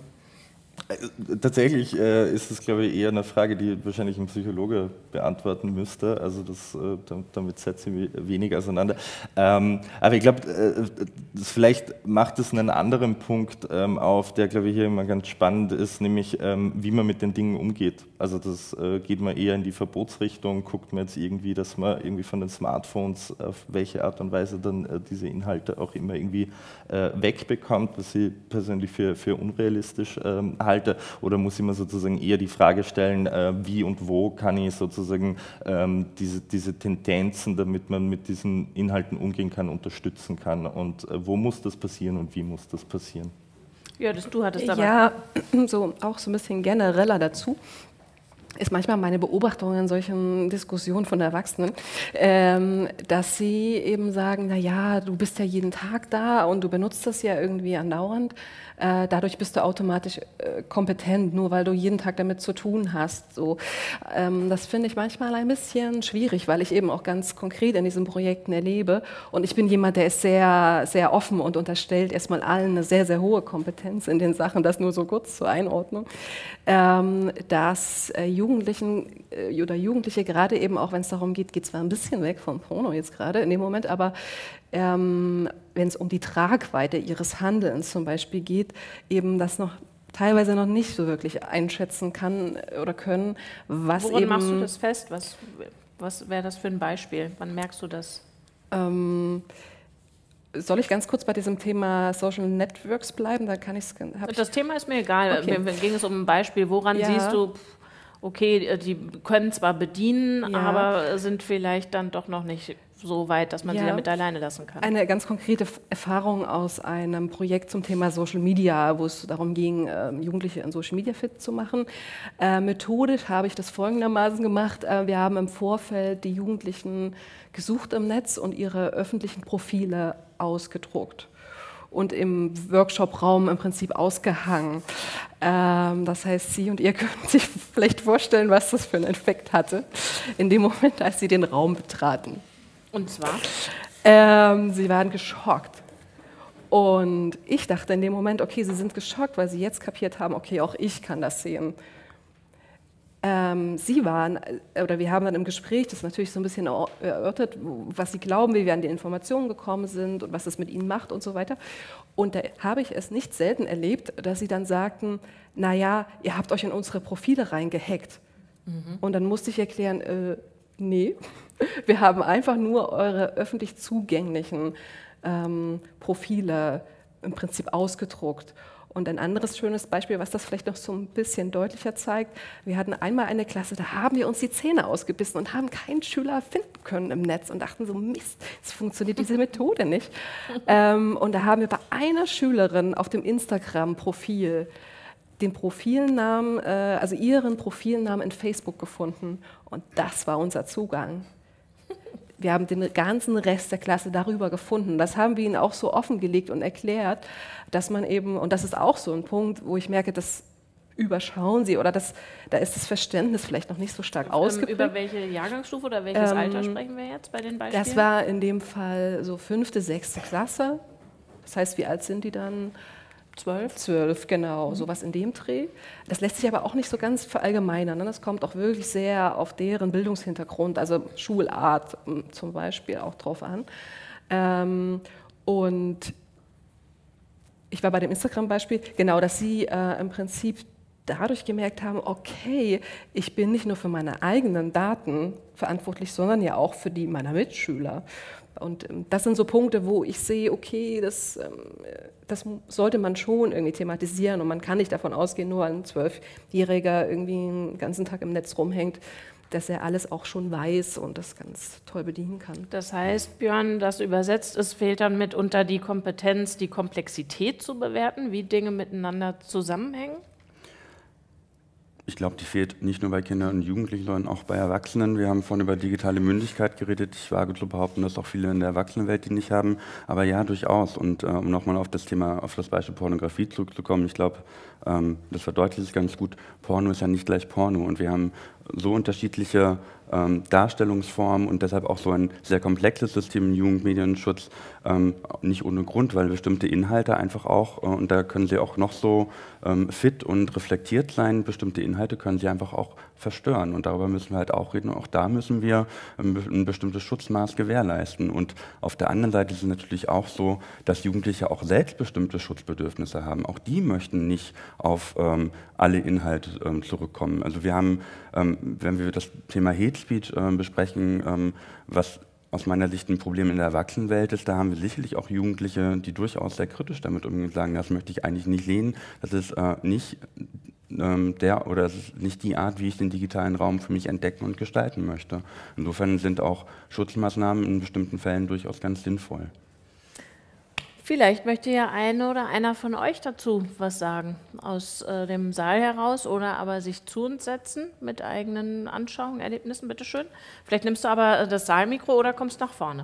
tatsächlich äh, ist es, glaube ich, eher eine Frage, die wahrscheinlich ein Psychologe beantworten müsste. Also das, äh, damit setze ich mich wenig auseinander. Ähm, aber ich glaube, äh, vielleicht macht es einen anderen Punkt ähm, auf, der, glaube ich, hier immer ganz spannend ist, nämlich ähm, wie man mit den Dingen umgeht. Also das äh, geht man eher in die Verbotsrichtung, guckt man jetzt irgendwie, dass man irgendwie von den Smartphones auf welche Art und Weise dann äh, diese Inhalte auch immer irgendwie äh, wegbekommt, was ich persönlich für, für unrealistisch ähm, halte, oder muss ich mir sozusagen eher die Frage stellen, äh, wie und wo kann ich sozusagen ähm, diese, diese Tendenzen, damit man mit diesen Inhalten umgehen kann, unterstützen kann und äh, wo muss das passieren und wie muss das passieren? Ja, das, du hattest aber... Ja, so, auch so ein bisschen genereller dazu. Ist manchmal meine Beobachtung in solchen Diskussionen von Erwachsenen, ähm, dass sie eben sagen, na ja, du bist ja jeden Tag da und du benutzt das ja irgendwie andauernd. Äh, dadurch bist du automatisch äh, kompetent, nur weil du jeden Tag damit zu tun hast. So, ähm, das finde ich manchmal ein bisschen schwierig, weil ich eben auch ganz konkret in diesen Projekten erlebe. Und ich bin jemand, der ist sehr, sehr offen und unterstellt erstmal allen eine sehr, sehr hohe Kompetenz in den Sachen. Das nur so kurz zur Einordnung. Ähm, dass äh, Jugendlichen äh, oder Jugendliche gerade eben auch, wenn es darum geht, geht zwar ein bisschen weg vom Porno jetzt gerade in dem Moment, aber ähm, wenn es um die Tragweite ihres Handelns zum Beispiel geht, eben das noch teilweise noch nicht so wirklich einschätzen kann oder können, was Woran eben... machst du das fest? Was, was wäre das für ein Beispiel? Wann merkst du das? Ähm, soll ich ganz kurz bei diesem Thema Social Networks bleiben? Da kann ich's, hab das ich Thema ist mir egal. Okay. Mir ging es um ein Beispiel. Woran Ja. siehst du, okay, die können zwar bedienen, Ja. aber sind vielleicht dann doch noch nicht so weit, dass man Ja. sie damit alleine lassen kann? Eine ganz konkrete Erfahrung aus einem Projekt zum Thema Social Media, wo es darum ging, äh, Jugendliche in Social Media fit zu machen. Äh, methodisch habe ich das folgendermaßen gemacht. Äh, wir haben im Vorfeld die Jugendlichen gesucht im Netz und ihre öffentlichen Profile ausgedruckt und im Workshop-Raum im Prinzip ausgehangen. Ähm, das heißt, Sie und ihr können sich vielleicht vorstellen, was das für einen Effekt hatte, in dem Moment, als Sie den Raum betraten. Und zwar? Ähm, sie waren geschockt. Und ich dachte in dem Moment, okay, sie sind geschockt, weil sie jetzt kapiert haben, okay, auch ich kann das sehen. Ähm, Sie waren, oder wir haben dann im Gespräch das natürlich so ein bisschen erörtert, was Sie glauben, wie wir an die Informationen gekommen sind und was es mit Ihnen macht und so weiter. Und da habe ich es nicht selten erlebt, dass Sie dann sagten, naja, ihr habt euch in unsere Profile reingehackt. Mhm. Und dann musste ich erklären, äh, nee, wir haben einfach nur eure öffentlich zugänglichen ähm, Profile im Prinzip ausgedruckt. Und ein anderes schönes Beispiel, was das vielleicht noch so ein bisschen deutlicher zeigt, wir hatten einmal eine Klasse, da haben wir uns die Zähne ausgebissen und haben keinen Schüler finden können im Netz und dachten so, Mist, es funktioniert diese Methode nicht. ähm, und da haben wir bei einer Schülerin auf dem Instagram-Profil den Profilnamen, äh, also ihren Profilnamen in Facebook gefunden und das war unser Zugang. Wir haben den ganzen Rest der Klasse darüber gefunden. Das haben wir ihnen auch so offengelegt und erklärt, dass man eben, und das ist auch so ein Punkt, wo ich merke, das überschauen sie oder das, da ist das Verständnis vielleicht noch nicht so stark ausgeprägt. Über welche Jahrgangsstufe oder welches ähm, Alter sprechen wir jetzt bei den Beispielen? Das war in dem Fall so fünfte, sechste Klasse. Das heißt, wie alt sind die dann? Zwölf? Zwölf, genau, mhm. sowas in dem Dreh. Das lässt sich aber auch nicht so ganz verallgemeinern. Ne? Das kommt auch wirklich sehr auf deren Bildungshintergrund, also Schulart zum Beispiel auch drauf an. Ähm, und ich war bei dem Instagram-Beispiel, genau, dass sie äh, im Prinzip dadurch gemerkt haben, okay, ich bin nicht nur für meine eigenen Daten verantwortlich, sondern ja auch für die meiner Mitschüler. Und ähm, das sind so Punkte, wo ich sehe, okay, das, ähm, das sollte man schon irgendwie thematisieren und man kann nicht davon ausgehen, nur ein Zwölfjähriger irgendwie den ganzen Tag im Netz rumhängt, dass er alles auch schon weiß und das ganz toll bedienen kann. Das heißt, Björn, das übersetzt, es fehlt dann mitunter die Kompetenz, die Komplexität zu bewerten, wie Dinge miteinander zusammenhängen? Ich glaube, die fehlt nicht nur bei Kindern und Jugendlichen, sondern auch bei Erwachsenen. Wir haben vorhin über digitale Mündigkeit geredet. Ich wage zu behaupten, dass auch viele in der Erwachsenenwelt die nicht haben. Aber ja, durchaus. Und äh, um nochmal auf das Thema, auf das Beispiel Pornografie zurückzukommen, ich glaube, ähm, das verdeutlicht es ganz gut. Porno ist ja nicht gleich Porno. Und wir haben so unterschiedliche ähm, Darstellungsformen und deshalb auch so ein sehr komplexes System im Jugendmedienschutz, ähm, nicht ohne Grund, weil bestimmte Inhalte einfach auch, äh, und da können sie auch noch so ähm, fit und reflektiert sein, bestimmte Inhalte können sie einfach auch verstören und darüber müssen wir halt auch reden und auch da müssen wir ähm, ein bestimmtes Schutzmaß gewährleisten. Und auf der anderen Seite ist es natürlich auch so, dass Jugendliche auch selbst bestimmte Schutzbedürfnisse haben. Auch die möchten nicht auf ähm, alle Inhalte ähm, zurückkommen. Also wir haben, ähm, wenn wir das Thema Hate Speech äh, besprechen, ähm, was aus meiner Sicht ein Problem in der Erwachsenenwelt ist, da haben wir sicherlich auch Jugendliche, die durchaus sehr kritisch damit umgehen und sagen, das möchte ich eigentlich nicht lehnen, das ist äh, nicht ähm, der oder das ist nicht die Art, wie ich den digitalen Raum für mich entdecken und gestalten möchte. Insofern sind auch Schutzmaßnahmen in bestimmten Fällen durchaus ganz sinnvoll. Vielleicht möchte ja eine oder einer von euch dazu was sagen, aus äh, dem Saal heraus oder aber sich zu uns setzen mit eigenen Anschauungen, Erlebnissen, bitteschön. Vielleicht nimmst du aber das Saalmikro oder kommst nach vorne.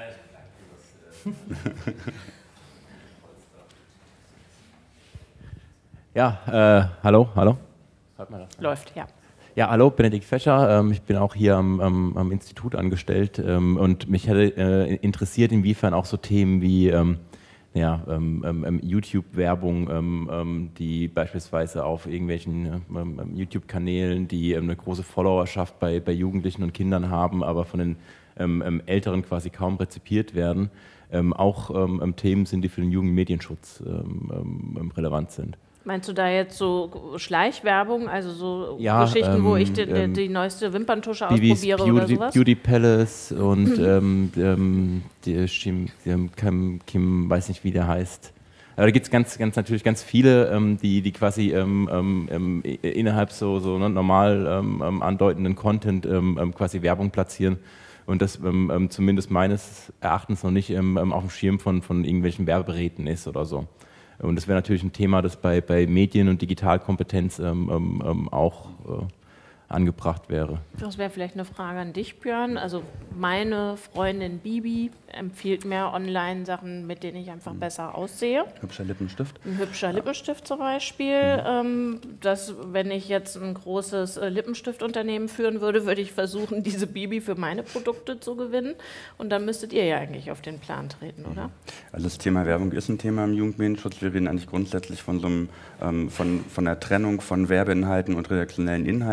Ja, äh, hallo, hallo. Hört man das? Läuft, ja. Ja, hallo, Benedikt Fescher. Ähm, ich bin auch hier am, am, am Institut angestellt ähm, und mich hätte äh, interessiert, inwiefern auch so Themen wie ähm, ja, ähm, ähm, YouTube-Werbung, ähm, ähm, die beispielsweise auf irgendwelchen ähm, YouTube-Kanälen, die ähm, eine große Followerschaft bei, bei Jugendlichen und Kindern haben, aber von den ähm, ähm, Älteren quasi kaum rezipiert werden, ähm, auch ähm, Themen sind, die für den Jugendmedienschutz ähm, ähm, relevant sind. Meinst du da jetzt so Schleichwerbung, also so ja, Geschichten, ähm, wo ich die, die, die neueste Wimperntusche ausprobiere Beauty, oder sowas? Beauty Palace und ähm, ähm, die Kim, Kim, Kim, weiß nicht, wie der heißt. Aber da gibt es ganz, ganz natürlich ganz viele, ähm, die, die quasi ähm, ähm, innerhalb so, so ne, normal ähm, andeutenden Content ähm, quasi Werbung platzieren. Und das ähm, zumindest meines Erachtens noch nicht ähm, auf dem Schirm von, von irgendwelchen Werbegeräten ist oder so. Und das wäre natürlich ein Thema, das bei, bei Medien- und Digitalkompetenz ähm, ähm, auch äh, angebracht wäre. Das wäre vielleicht eine Frage an dich, Björn. Also meine Freundin Bibi empfiehlt mir Online-Sachen, mit denen ich einfach besser aussehe. Hübscher Lippenstift. Ein hübscher Lippenstift zum Beispiel. Mhm. Ähm, dass, wenn ich jetzt ein großes äh, Lippenstiftunternehmen führen würde, würde ich versuchen, diese Bibi für meine Produkte zu gewinnen. Und dann müsstet ihr ja eigentlich auf den Plan treten, oder? Also das Thema Werbung ist ein Thema im Jugendmedienschutz. Wir reden eigentlich grundsätzlich von, so einem, ähm, von, von der Trennung von Werbeinhalten und redaktionellen Inhalten in den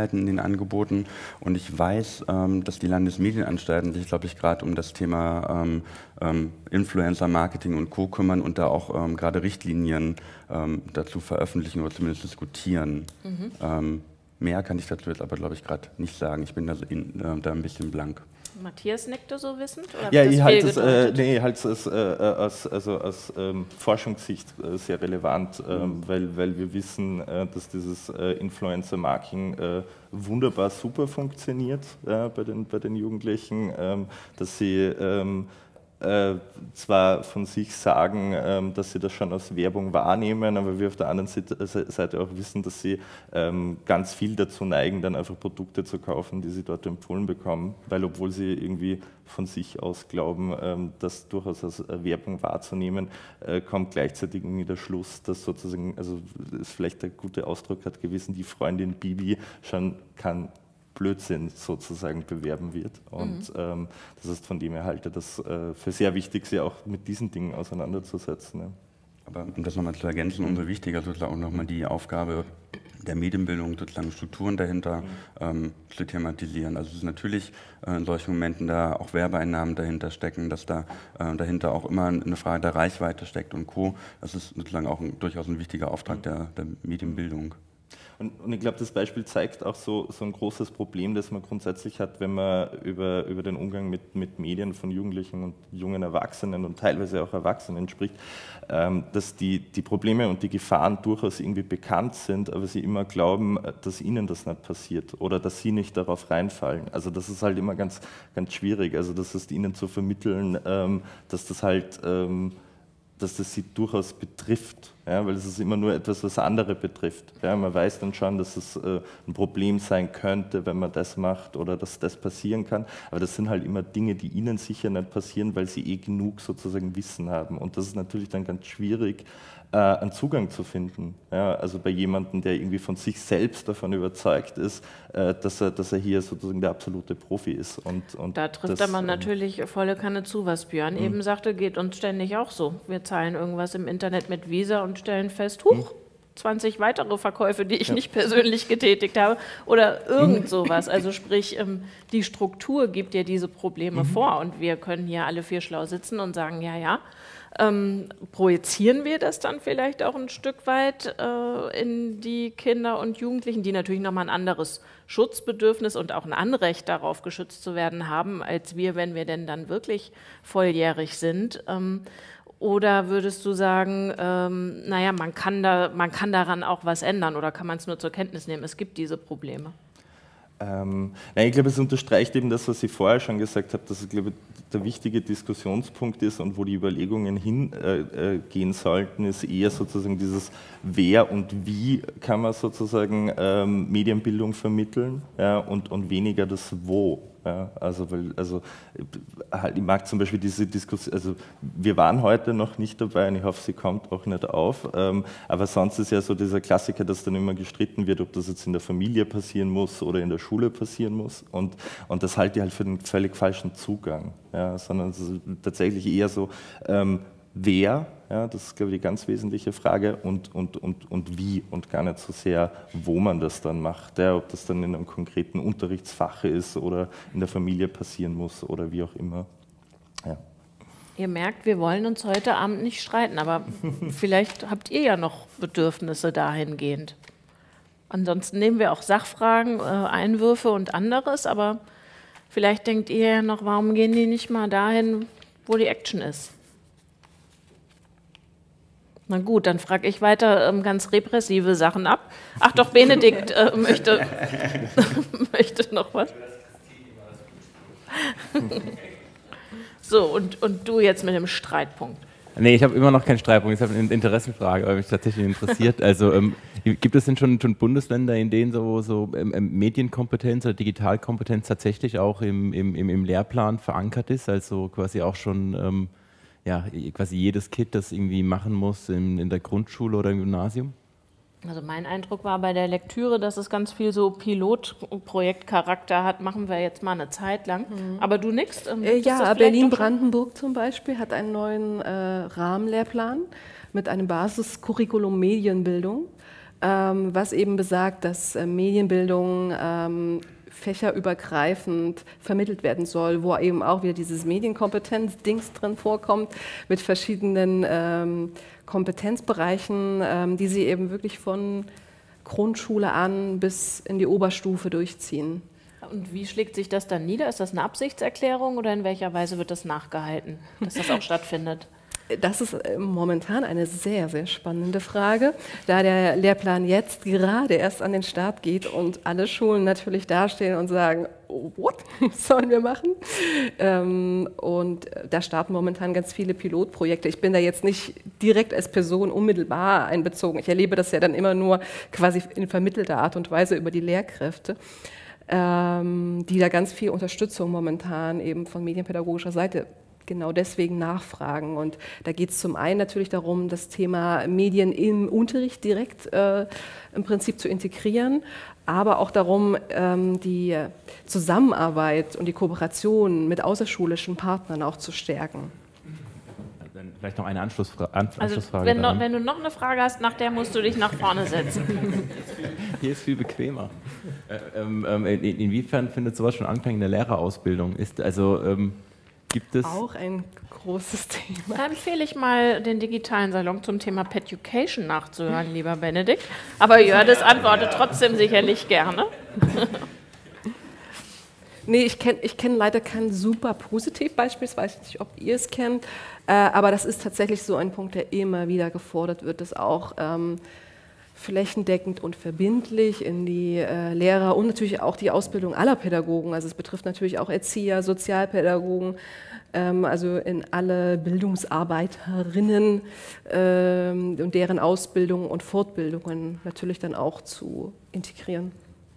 angeboten. Und ich weiß, ähm, dass die Landesmedienanstalten sich, glaube ich, gerade um das Thema ähm, ähm, Influencer, Marketing und Co. kümmern und da auch ähm, gerade Richtlinien ähm, dazu veröffentlichen oder zumindest diskutieren. Mhm. Ähm, mehr kann ich dazu jetzt aber, glaube ich, gerade nicht sagen. Ich bin da, in, äh, da ein bisschen blank. Matthias nickte so wissend? Oder ja, ich halte es äh, nee, als, als, äh, als, also aus ähm, Forschungssicht äh, sehr relevant, äh, mhm. weil, weil wir wissen, äh, dass dieses äh, Influencer-Marketing äh, wunderbar super funktioniert äh, bei, den, bei den Jugendlichen, ähm, dass sie ähm, Äh, zwar von sich sagen, ähm, dass sie das schon als Werbung wahrnehmen, aber wir auf der anderen Seite auch wissen, dass sie ähm, ganz viel dazu neigen, dann einfach Produkte zu kaufen, die sie dort empfohlen bekommen, weil obwohl sie irgendwie von sich aus glauben, ähm, das durchaus als Werbung wahrzunehmen, äh, kommt gleichzeitig irgendwie der Schluss, dass sozusagen, also ist vielleicht der gute Ausdruck hat gewesen, die Freundin Bibi schon kann Blödsinn sozusagen bewerben wird. Und mhm. ähm, das ist von dem her halte das äh, für sehr wichtig, sich auch mit diesen Dingen auseinanderzusetzen. Ja. Aber um das nochmal zu ergänzen, umso wichtiger sozusagen auch nochmal die Aufgabe der Medienbildung, sozusagen Strukturen dahinter mhm. ähm, zu thematisieren. Also es ist natürlich äh, in solchen Momenten da auch Werbeeinnahmen dahinter stecken, dass da äh, dahinter auch immer eine Frage der Reichweite steckt und Co. Das ist sozusagen auch ein, durchaus ein wichtiger Auftrag mhm. der, der Medienbildung. Und, und ich glaube, das Beispiel zeigt auch so, so ein großes Problem, das man grundsätzlich hat, wenn man über, über den Umgang mit, mit Medien von Jugendlichen und jungen Erwachsenen und teilweise auch Erwachsenen spricht, ähm, dass die, die Probleme und die Gefahren durchaus irgendwie bekannt sind, aber sie immer glauben, dass ihnen das nicht passiert oder dass sie nicht darauf reinfallen. Also das ist halt immer ganz, ganz schwierig, also das ist ihnen zu vermitteln, ähm, dass das halt... Ähm, dass das sie durchaus betrifft, ja, weil es ist immer nur etwas, was andere betrifft. Ja, man weiß dann schon, dass es äh, ein Problem sein könnte, wenn man das macht oder dass das passieren kann, aber das sind halt immer Dinge, die ihnen sicher nicht passieren, weil sie eh genug sozusagen Wissen haben und das ist natürlich dann ganz schwierig, äh, einen Zugang zu finden. Ja, also bei jemandem, der irgendwie von sich selbst davon überzeugt ist, äh, dass, er, dass er hier sozusagen der absolute Profi ist. Und, und da trifft das, man ähm, natürlich volle Kanne zu, was Björn mh. eben sagte, geht uns ständig auch so. Wir zahlen irgendwas im Internet mit Visa und stellen fest, huch, zwanzig weitere Verkäufe, die ich ja. nicht persönlich getätigt habe oder irgend sowas. Also sprich, die Struktur gibt ja diese Probleme mhm. vor und wir können hier alle vier schlau sitzen und sagen, ja, ja, ähm, projizieren wir das dann vielleicht auch ein Stück weit äh, in die Kinder und Jugendlichen, die natürlich nochmal ein anderes Schutzbedürfnis und auch ein Anrecht darauf, geschützt zu werden haben, als wir, wenn wir denn dann wirklich volljährig sind. Ähm, Oder würdest du sagen, ähm, naja, man kann, da, man kann daran auch was ändern oder kann man es nur zur Kenntnis nehmen? Es gibt diese Probleme. Ähm, nein, ich glaube, es unterstreicht eben das, was ich vorher schon gesagt habe, dass ich glaube, der wichtige Diskussionspunkt ist und wo die Überlegungen hingehen äh, sollten, ist eher sozusagen dieses Wer und wie kann man sozusagen ähm, Medienbildung vermitteln, ja, und, und weniger das Wo. Ja, also, weil, also halt, ich mag zum Beispiel diese Diskussion, also wir waren heute noch nicht dabei und ich hoffe, sie kommt auch nicht auf, ähm, aber sonst ist ja so dieser Klassiker, dass dann immer gestritten wird, ob das jetzt in der Familie passieren muss oder in der Schule passieren muss und, und das halte ich halt für den völlig falschen Zugang, ja, sondern es ist tatsächlich eher so, ähm, wer, ja, das ist, glaube ich, die ganz wesentliche Frage und, und, und, und wie und gar nicht so sehr, wo man das dann macht, ja, ob das dann in einem konkreten Unterrichtsfach ist oder in der Familie passieren muss oder wie auch immer. Ja. Ihr merkt, wir wollen uns heute Abend nicht streiten, aber vielleicht habt ihr ja noch Bedürfnisse dahingehend. Ansonsten nehmen wir auch Sachfragen, äh, Einwürfe und anderes, aber vielleicht denkt ihr ja noch, warum gehen die nicht mal dahin, wo die Action ist? Na gut, dann frage ich weiter ähm, ganz repressive Sachen ab. Ach doch, Benedikt äh, möchte, möchte noch was. So, und, und du jetzt mit dem Streitpunkt. Nee, ich habe immer noch keinen Streitpunkt. Ich habe eine Interessenfrage, weil mich tatsächlich interessiert. Also ähm, gibt es denn schon, schon Bundesländer, in denen so, so ähm, Medienkompetenz oder Digitalkompetenz tatsächlich auch im, im, im Lehrplan verankert ist? Also quasi auch schon... Ähm, ja, quasi jedes Kind das irgendwie machen muss in, in der Grundschule oder im Gymnasium? Also mein Eindruck war bei der Lektüre, dass es ganz viel so Pilotprojektcharakter hat, machen wir jetzt mal eine Zeit lang. Mhm. Aber du nix? Ähm, äh, ja, Berlin-Brandenburg zum Beispiel hat einen neuen äh, Rahmenlehrplan mit einem Basiscurriculum Medienbildung, ähm, was eben besagt, dass äh, Medienbildung ähm, fächerübergreifend vermittelt werden soll, wo eben auch wieder dieses Medienkompetenz-Dings drin vorkommt, mit verschiedenen ähm, Kompetenzbereichen, ähm, die sie eben wirklich von Grundschule an bis in die Oberstufe durchziehen. Und wie schlägt sich das dann nieder? Ist das eine Absichtserklärung oder in welcher Weise wird das nachgehalten, dass das auch stattfindet? Das ist momentan eine sehr, sehr spannende Frage, da der Lehrplan jetzt gerade erst an den Start geht und alle Schulen natürlich dastehen und sagen, oh, what sollen wir machen? Ähm, und da starten momentan ganz viele Pilotprojekte. Ich bin da jetzt nicht direkt als Person unmittelbar einbezogen. Ich erlebe das ja dann immer nur quasi in vermittelter Art und Weise über die Lehrkräfte, ähm, die da ganz viel Unterstützung momentan eben von medienpädagogischer Seite genau deswegen nachfragen. Und da geht es zum einen natürlich darum, das Thema Medien im Unterricht direkt äh, im Prinzip zu integrieren, aber auch darum, ähm, die Zusammenarbeit und die Kooperation mit außerschulischen Partnern auch zu stärken. Dann vielleicht noch eine Anschlussfra Anschlussfrage. Also wenn, noch, wenn du noch eine Frage hast, nach der musst du dich nach vorne setzen. Hier ist viel bequemer. Äh, ähm, in, inwiefern findet sowas schon Anklang in der Lehrerausbildung? Ist also ähm, Gibt es auch ein großes Thema. Da empfehle ich mal, den digitalen Salon zum Thema Peducation nachzuhören, lieber Benedikt. Aber Jördis antwortet trotzdem sicherlich gerne. Nee, ich kenne ich kenn leider kein super Positivbeispiel, ich weiß nicht, ob ihr es kennt, äh, aber das ist tatsächlich so ein Punkt, der immer wieder gefordert wird, dass auch ähm, flächendeckend und verbindlich in die äh, Lehrer und natürlich auch die Ausbildung aller Pädagogen, also es betrifft natürlich auch Erzieher, Sozialpädagogen, ähm, also in alle Bildungsarbeiterinnen ähm, und deren Ausbildung und Fortbildungen natürlich dann auch zu integrieren.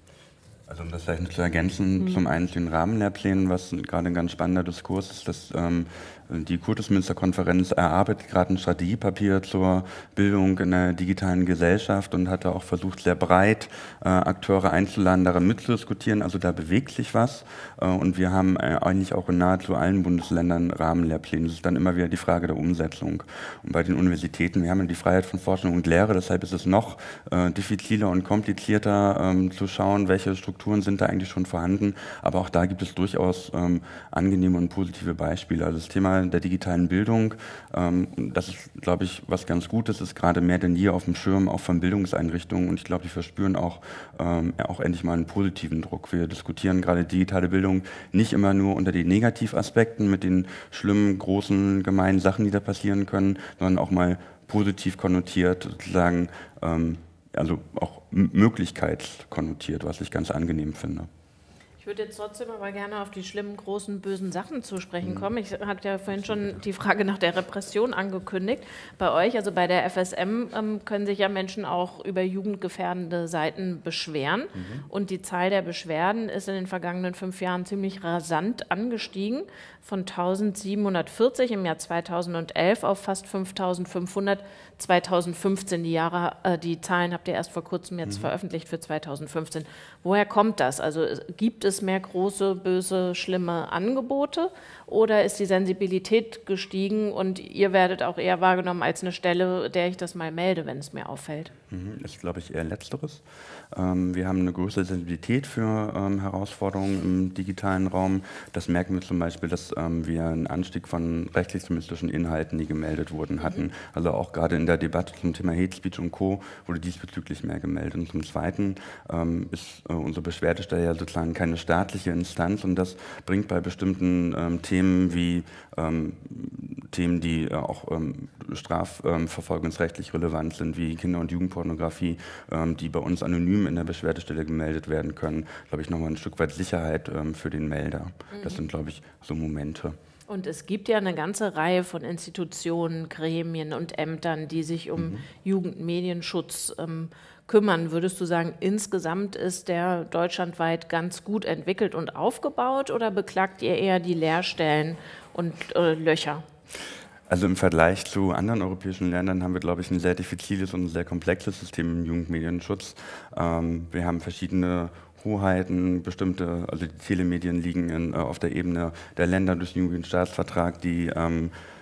Also um das vielleicht noch zu ergänzen, mhm. zum einen zu den Rahmenlehrplänen, was gerade ein ganz spannender Diskurs ist, dass ähm, die Kultusministerkonferenz erarbeitet gerade ein Strategiepapier zur Bildung in der digitalen Gesellschaft und hat da auch versucht, sehr breit äh, Akteure einzuladen, daran mitzudiskutieren. Also da bewegt sich was äh, und wir haben äh, eigentlich auch in nahezu allen Bundesländern Rahmenlehrpläne. Das ist dann immer wieder die Frage der Umsetzung. Und bei den Universitäten, wir haben ja die Freiheit von Forschung und Lehre, deshalb ist es noch äh, diffiziler und komplizierter ähm, zu schauen, welche Strukturen sind da eigentlich schon vorhanden. Aber auch da gibt es durchaus ähm, angenehme und positive Beispiele. Also das Thema der digitalen Bildung, ähm, das ist, glaube ich, was ganz Gutes, ist gerade mehr denn je auf dem Schirm, auch von Bildungseinrichtungen und ich glaube, die verspüren auch, ähm, ja, auch endlich mal einen positiven Druck. Wir diskutieren gerade digitale Bildung nicht immer nur unter den Negativaspekten mit den schlimmen, großen, gemeinen Sachen, die da passieren können, sondern auch mal positiv konnotiert, sozusagen, ähm, also auch möglichkeitskonnotiert, was ich ganz angenehm finde. Ich würde jetzt trotzdem aber gerne auf die schlimmen, großen, bösen Sachen zu sprechen kommen. Ich hatte ja vorhin schon die Frage nach der Repression angekündigt. Bei euch, also bei der F S M, ähm, können sich ja Menschen auch über jugendgefährdende Seiten beschweren. Mhm. Und die Zahl der Beschwerden ist in den vergangenen fünf Jahren ziemlich rasant angestiegen. Von eintausendsiebenhundertvierzig im Jahr zweitausendelf auf fast fünftausendfünfhundert zweitausendfünfzehn. Die Jahre, äh, die Zahlen habt ihr erst vor kurzem jetzt mhm. veröffentlicht für zweitausendfünfzehn. Woher kommt das? Also gibt es mehr große, böse, schlimme Angebote oder ist die Sensibilität gestiegen und ihr werdet auch eher wahrgenommen als eine Stelle, der ich das mal melde, wenn es mir auffällt? Das ist, glaube ich, eher Letzteres. Wir haben eine größere Sensibilität für Herausforderungen im digitalen Raum. Das merken wir zum Beispiel, dass wir einen Anstieg von rechtsextremistischen Inhalten, die gemeldet wurden, hatten. Mhm. Also auch gerade in der Debatte zum Thema Hate Speech und Co. wurde diesbezüglich mehr gemeldet. Und zum Zweiten ist unsere Beschwerdestelle ja sozusagen keine staatliche Instanz und das bringt bei bestimmten ähm, Themen wie ähm, Themen, die äh, auch ähm, strafverfolgungsrechtlich ähm, relevant sind, wie Kinder- und Jugendpornografie, ähm, die bei uns anonym in der Beschwerdestelle gemeldet werden können, glaube ich, nochmal ein Stück weit Sicherheit ähm, für den Melder. Mhm. Das sind, glaube ich, so Momente. Und es gibt ja eine ganze Reihe von Institutionen, Gremien und Ämtern, die sich um mhm. Jugendmedienschutz ähm, kümmern. Würdest du sagen, insgesamt ist der deutschlandweit ganz gut entwickelt und aufgebaut oder beklagt ihr eher die Leerstellen und äh, Löcher? Also im Vergleich zu anderen europäischen Ländern haben wir, glaube ich, ein sehr diffiziles und ein sehr komplexes System im Jugendmedienschutz. Ähm, wir haben verschiedene Hoheiten, bestimmte, also die Telemedien liegen in, äh, auf der Ebene der Länder durch den Jugendstaatsvertrag, die ähm,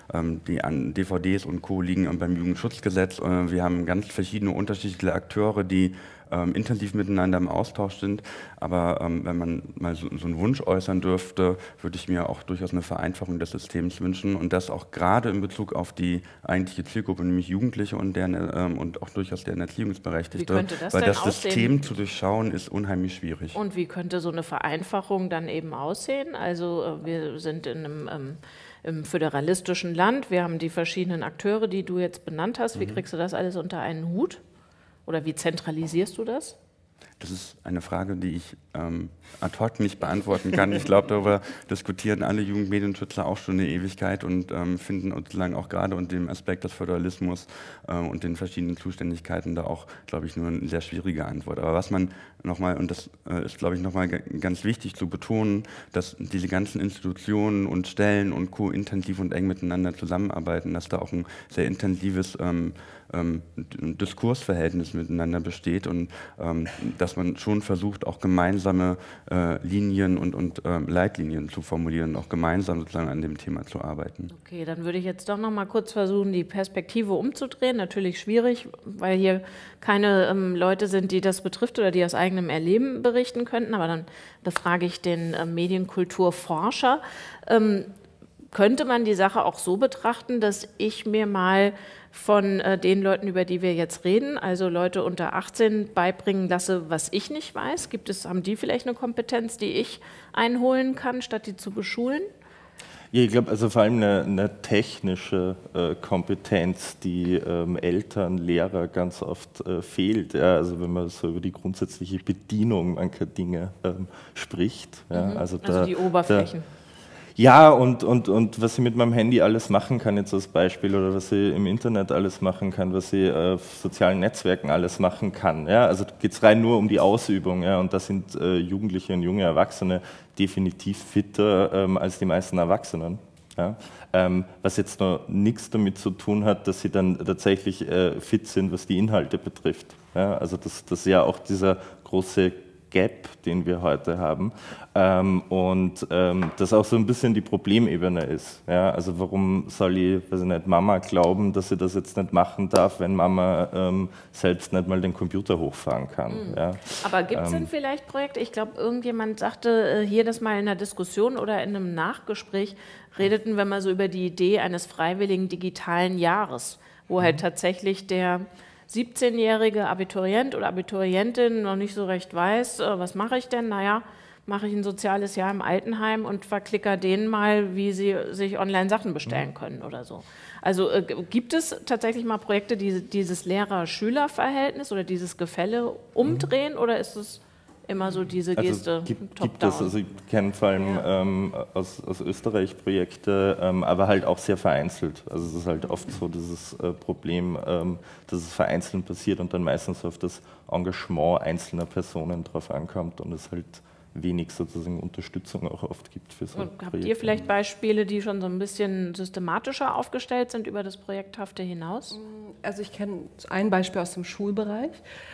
ähm, die an D V Ds und Co. liegen beim Jugendschutzgesetz. Äh, wir haben ganz verschiedene unterschiedliche Akteure, die ähm, intensiv miteinander im Austausch sind. Aber ähm, wenn man mal so, so einen Wunsch äußern dürfte, würde ich mir auch durchaus eine Vereinfachung des Systems wünschen und das auch gerade in Bezug auf die eigentliche Zielgruppe, nämlich Jugendliche und, deren, ähm, und auch durchaus deren Erziehungsberechtigte. Wie könnte das weil denn das aussehen? System zu durchschauen ist unheimlich schwierig. Und wie könnte so eine Vereinfachung dann eben aussehen? Also äh, wir sind in einem ähm, im föderalistischen Land, wir haben die verschiedenen Akteure, die du jetzt benannt hast. Wie mhm. kriegst du das alles unter einen Hut? Oder wie zentralisierst du das? Das ist eine Frage, die ich ähm, ad hoc nicht beantworten kann. Ich glaube, darüber diskutieren alle Jugendmedienschützer auch schon eine Ewigkeit und ähm, finden sozusagen auch gerade unter dem Aspekt des Föderalismus äh, und den verschiedenen Zuständigkeiten da auch, glaube ich, nur eine sehr schwierige Antwort. Aber was man nochmal, und das äh, ist, glaube ich, nochmal ganz wichtig zu betonen, dass diese ganzen Institutionen und Stellen und Co. intensiv und eng miteinander zusammenarbeiten, dass da auch ein sehr intensives ähm, ähm, Diskursverhältnis miteinander besteht und ähm, dass man schon versucht, auch gemeinsame äh, Linien und, und äh, Leitlinien zu formulieren, auch gemeinsam sozusagen an dem Thema zu arbeiten. Okay, dann würde ich jetzt doch noch mal kurz versuchen, die Perspektive umzudrehen. Natürlich schwierig, weil hier keine ähm, Leute sind, die das betrifft oder die aus eigenem Erleben berichten könnten, aber dann befrage ich den äh, Medienkulturforscher. Ähm, könnte man die Sache auch so betrachten, dass ich mir mal von äh, den Leuten, über die wir jetzt reden, also Leute unter achtzehn, beibringen lasse, was ich nicht weiß? Gibt es, haben die vielleicht eine Kompetenz, die ich einholen kann, statt die zu beschulen? Ja, ich glaube, also vor allem eine, eine technische äh, Kompetenz, die ähm, Eltern, Lehrer ganz oft äh, fehlt. Ja, also wenn man so über die grundsätzliche Bedienung mancher Dinge ähm, spricht. Ja, mhm. also, also da, die Oberflächen. Da, Ja, und, und, und was ich mit meinem Handy alles machen kann, jetzt als Beispiel, oder was ich im Internet alles machen kann, was ich auf sozialen Netzwerken alles machen kann. Ja? Also geht es rein nur um die Ausübung. Ja? Und da sind äh, Jugendliche und junge Erwachsene definitiv fitter ähm, als die meisten Erwachsenen. Ja? Ähm, was jetzt noch nichts damit zu tun hat, dass sie dann tatsächlich äh, fit sind, was die Inhalte betrifft. Ja? Also das, das ist ja auch dieser große Gap, den wir heute haben, ähm, und ähm, das auch so ein bisschen die Problemebene ist. Ja? Also warum soll ich, weiß ich nicht, Mama glauben, dass sie das jetzt nicht machen darf, wenn Mama ähm, selbst nicht mal den Computer hochfahren kann. Mhm. Ja? Aber gibt es ähm, denn vielleicht Projekte, ich glaube, irgendjemand sagte hier das mal in einer Diskussion oder in einem Nachgespräch, redeten wir mal so über die Idee eines freiwilligen digitalen Jahres, wo halt tatsächlich der siebzehnjährige Abiturient oder Abiturientin noch nicht so recht weiß, äh, was mache ich denn? Naja, mache ich ein soziales Jahr im Altenheim und verklicker denen mal, wie sie sich online Sachen bestellen können oder so. Also äh, gibt es tatsächlich mal Projekte, die dieses Lehrer-Schüler-Verhältnis oder dieses Gefälle umdrehen mhm. oder ist es immer so diese Geste also gibt, top gibt es, also ich kenne vor allem ja. ähm, aus, aus Österreich Projekte, ähm, aber halt auch sehr vereinzelt. Also es ist halt oft so dieses äh, Problem, ähm, dass es vereinzelt passiert und dann meistens auf das Engagement einzelner Personen drauf ankommt und es halt wenig sozusagen Unterstützung auch oft gibt für so und habt Projekte. ihr vielleicht Beispiele, die schon so ein bisschen systematischer aufgestellt sind über das Projekthafte hinaus? Also ich kenne ein Beispiel aus dem Schulbereich,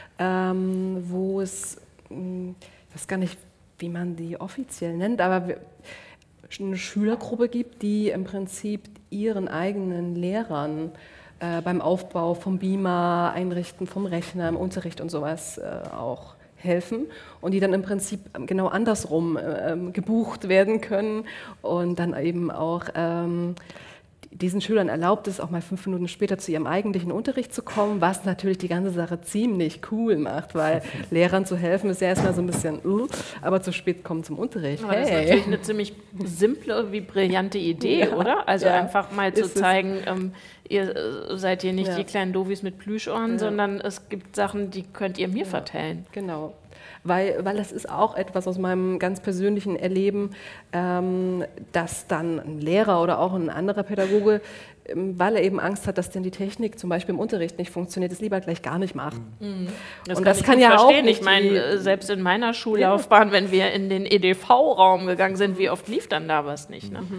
ähm, wo es ich weiß gar nicht, wie man die offiziell nennt, aber eine Schülergruppe gibt, die im Prinzip ihren eigenen Lehrern äh, beim Aufbau vom Beamer, Einrichten vom Rechner, im Unterricht und sowas äh, auch helfen und die dann im Prinzip genau andersrum äh, gebucht werden können und dann eben auch ähm, diesen Schülern erlaubt es, auch mal fünf Minuten später zu ihrem eigentlichen Unterricht zu kommen, was natürlich die ganze Sache ziemlich cool macht, weil Lehrern zu helfen ist ja erstmal so ein bisschen, uh, aber zu spät kommen zum Unterricht. Aber hey. Das ist natürlich eine ziemlich simple wie brillante Idee, ja, oder? Also ja, einfach mal zu zeigen, ähm, ihr äh, seid hier nicht ja. die kleinen Doofies mit Plüschohren, ja. sondern es gibt Sachen, die könnt ihr mir ja. vertellen. Genau. Weil, weil das ist auch etwas aus meinem ganz persönlichen Erleben, ähm, dass dann ein Lehrer oder auch ein anderer Pädagoge, ähm, weil er eben Angst hat, dass denn die Technik zum Beispiel im Unterricht nicht funktioniert, es lieber gleich gar nicht macht. Mhm. Das und kann das ich kann gut ja verstehen. auch nicht. Ich meine, selbst in meiner Schullaufbahn, ja. wenn wir in den E D V-Raum gegangen sind, wie oft lief dann da was nicht? Ne? Mhm.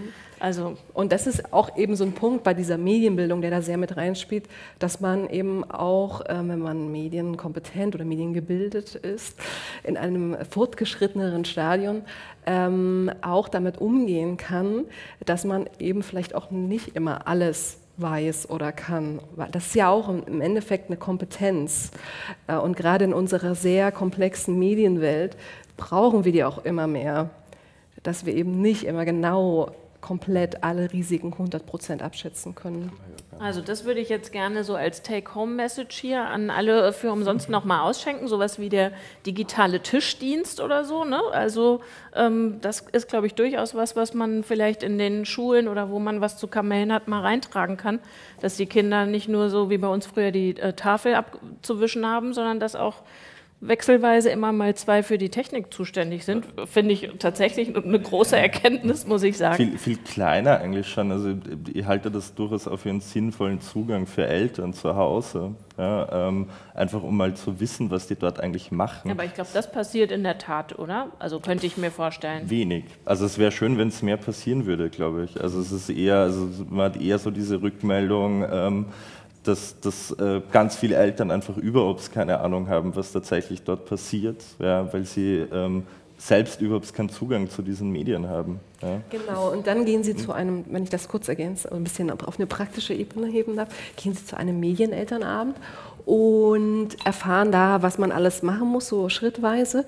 Also und das ist auch eben so ein Punkt bei dieser Medienbildung, der da sehr mit reinspielt, dass man eben auch, äh, wenn man medienkompetent oder mediengebildet ist, in einem fortgeschritteneren Stadion ähm, auch damit umgehen kann, dass man eben vielleicht auch nicht immer alles weiß oder kann. Das ist ja auch im Endeffekt eine Kompetenz. Und gerade in unserer sehr komplexen Medienwelt brauchen wir die auch immer mehr, dass wir eben nicht immer genau komplett alle Risiken hundert Prozent abschätzen können. Also das würde ich jetzt gerne so als Take-Home-Message hier an alle für umsonst nochmal ausschenken, sowas wie der digitale Tischdienst oder so. Ne? Also ähm, das ist, glaube ich, durchaus was, was man vielleicht in den Schulen oder wo man was zu Kamellen hat, mal reintragen kann, dass die Kinder nicht nur so wie bei uns früher die äh, Tafel abzuwischen haben, sondern dass auch wechselweise immer mal zwei für die Technik zuständig sind, finde ich tatsächlich eine große Erkenntnis, muss ich sagen. Viel, viel kleiner eigentlich schon. Also ich halte das durchaus auch für einen sinnvollen Zugang für Eltern zu Hause. Ja, ähm, einfach um mal zu wissen, was die dort eigentlich machen. Aber ich glaube, das passiert in der Tat, oder? Also könnte ich mir vorstellen. Wenig. Also es wäre schön, wenn es mehr passieren würde, glaube ich. Also es ist eher, also man hat eher so diese Rückmeldung, ähm, dass, dass äh, ganz viele Eltern einfach überhaupt keine Ahnung haben, was tatsächlich dort passiert, ja, weil sie ähm, selbst überhaupt keinen Zugang zu diesen Medien haben. Ja. Genau, und dann gehen Sie zu einem, wenn ich das kurz ergänze, ein bisschen auf eine praktische Ebene heben darf, gehen Sie zu einem Medienelternabend und erfahren da, was man alles machen muss, so schrittweise,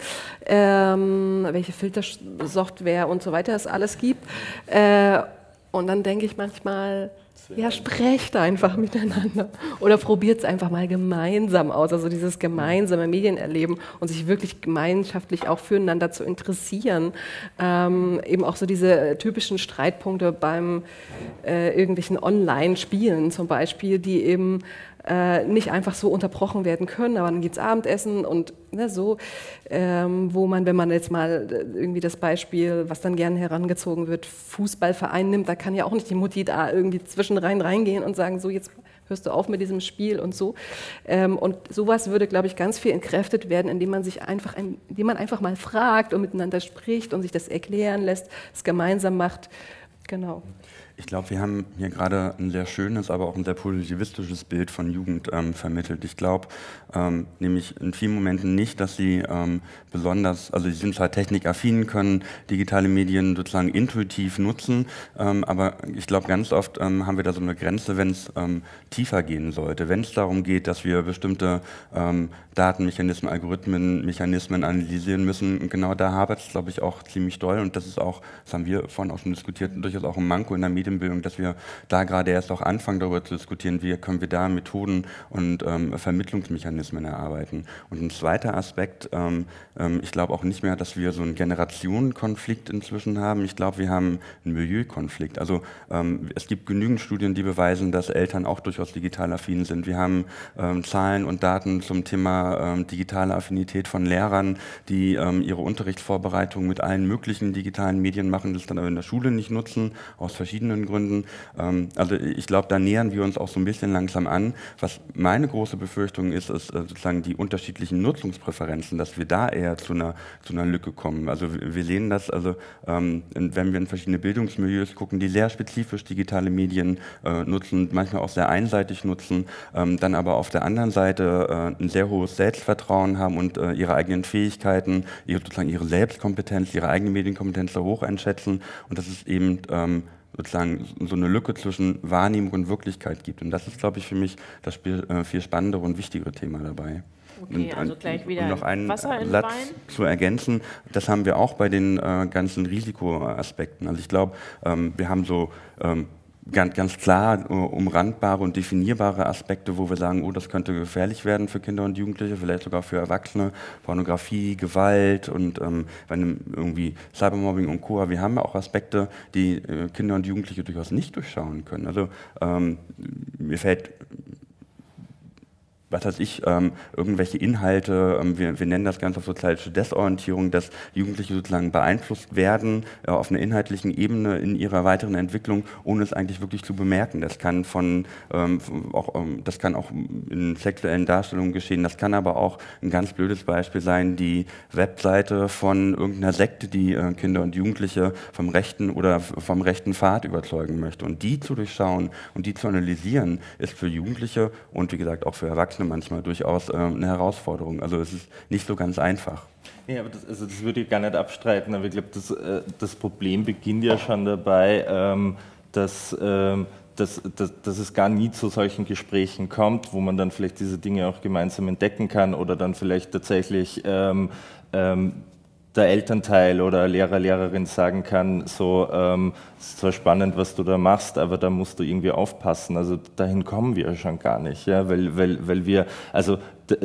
ähm, welche Filtersoftware und so weiter es alles gibt. Äh, und dann denke ich manchmal, ja, sprecht einfach miteinander oder probiert es einfach mal gemeinsam aus, also dieses gemeinsame Medienerleben und sich wirklich gemeinschaftlich auch füreinander zu interessieren. Ähm, eben auch so diese typischen Streitpunkte beim äh, irgendwelchen Online-Spielen zum Beispiel, die eben äh, nicht einfach so unterbrochen werden können, aber dann gibt es Abendessen und ne, so, ähm, wo man, wenn man jetzt mal irgendwie das Beispiel, was dann gerne herangezogen wird, Fußballverein nimmt, da kann ja auch nicht die Mutti da irgendwie zwischen rein reingehen und sagen, so jetzt hörst du auf mit diesem Spiel und so. Ähm, und sowas würde, glaube ich, ganz viel entkräftet werden, indem man sich einfach, ein, indem man einfach mal fragt und miteinander spricht und sich das erklären lässt, es gemeinsam macht. Genau. Ich glaube, wir haben hier gerade ein sehr schönes, aber auch ein sehr positivistisches Bild von Jugend ähm, vermittelt. Ich glaube ähm, nämlich in vielen Momenten nicht, dass sie ähm, besonders, also sie sind zwar technikaffin, können digitale Medien sozusagen intuitiv nutzen, ähm, aber ich glaube, ganz oft ähm, haben wir da so eine Grenze, wenn es ähm, tiefer gehen sollte. Wenn es darum geht, dass wir bestimmte ähm, Datenmechanismen, Algorithmen, Mechanismen analysieren müssen, und genau da hapert es, glaube ich, auch ziemlich doll und das ist auch, das haben wir vorhin auch schon diskutiert, durchaus auch ein Manko in der Medienbildung, dass wir da gerade erst auch anfangen, darüber zu diskutieren, wie können wir da Methoden und ähm, Vermittlungsmechanismen erarbeiten. Und ein zweiter Aspekt, ähm, ähm, ich glaube auch nicht mehr, dass wir so einen Generationenkonflikt inzwischen haben. Ich glaube, wir haben einen Milieukonflikt. Also ähm, es gibt genügend Studien, die beweisen, dass Eltern auch durchaus digital affin sind. Wir haben ähm, Zahlen und Daten zum Thema ähm, digitale Affinität von Lehrern, die ähm, ihre Unterrichtsvorbereitung mit allen möglichen digitalen Medien machen, das dann aber in der Schule nicht nutzen, aus verschiedenen Gründen. Ähm, also ich glaube, da nähern wir uns auch so ein bisschen langsam an. Was meine große Befürchtung ist, ist äh, sozusagen die unterschiedlichen Nutzungspräferenzen, dass wir da eher zu einer, zu einer Lücke kommen. Also wir sehen das, also ähm, wenn wir in verschiedene Bildungsmilieus gucken, die sehr spezifisch digitale Medien äh, nutzen, manchmal auch sehr einseitig nutzen, ähm, dann aber auf der anderen Seite äh, ein sehr hohes Selbstvertrauen haben und äh, ihre eigenen Fähigkeiten, ihre, sozusagen ihre Selbstkompetenz, ihre eigene Medienkompetenz da hoch einschätzen und das ist eben ähm, sozusagen so eine Lücke zwischen Wahrnehmung und Wirklichkeit gibt. Und das ist, glaube ich, für mich das viel spannendere und wichtigere Thema dabei. Okay, und, also gleich wieder und noch einen Wasser in Satz Wein. zu ergänzen, das haben wir auch bei den äh, ganzen Risikoaspekten. Also ich glaube, ähm, wir haben so ähm, Ganz, ganz klar uh, umrandbare und definierbare Aspekte, wo wir sagen, oh, das könnte gefährlich werden für Kinder und Jugendliche, vielleicht sogar für Erwachsene, Pornografie, Gewalt und ähm, wenn irgendwie Cybermobbing und Co. Wir haben ja auch Aspekte, die äh, Kinder und Jugendliche durchaus nicht durchschauen können. Also ähm, mir fällt was weiß ich, ähm, irgendwelche Inhalte, ähm, wir, wir nennen das Ganze soziale Desorientierung, dass Jugendliche sozusagen beeinflusst werden äh, auf einer inhaltlichen Ebene in ihrer weiteren Entwicklung, ohne es eigentlich wirklich zu bemerken. Das kann von, ähm, auch, ähm, das kann auch in sexuellen Darstellungen geschehen, das kann aber auch ein ganz blödes Beispiel sein, die Webseite von irgendeiner Sekte, die äh, Kinder und Jugendliche vom rechten oder vom rechten Pfad überzeugen möchte. Und die zu durchschauen und die zu analysieren, ist für Jugendliche und wie gesagt auch für Erwachsene manchmal durchaus äh, eine Herausforderung. Also es ist nicht so ganz einfach. Ja, aber das, also das würde ich gar nicht abstreiten, aber ich glaube, das, äh, das Problem beginnt ja schon dabei, ähm, dass, ähm, dass, dass, dass es gar nie zu solchen Gesprächen kommt, wo man dann vielleicht diese Dinge auch gemeinsam entdecken kann oder dann vielleicht tatsächlich ähm, ähm, der Elternteil oder Lehrer, Lehrerin sagen kann, so, ähm, es ist zwar spannend, was du da machst, aber da musst du irgendwie aufpassen. Also dahin kommen wir schon gar nicht, ja, weil, weil, weil wir, also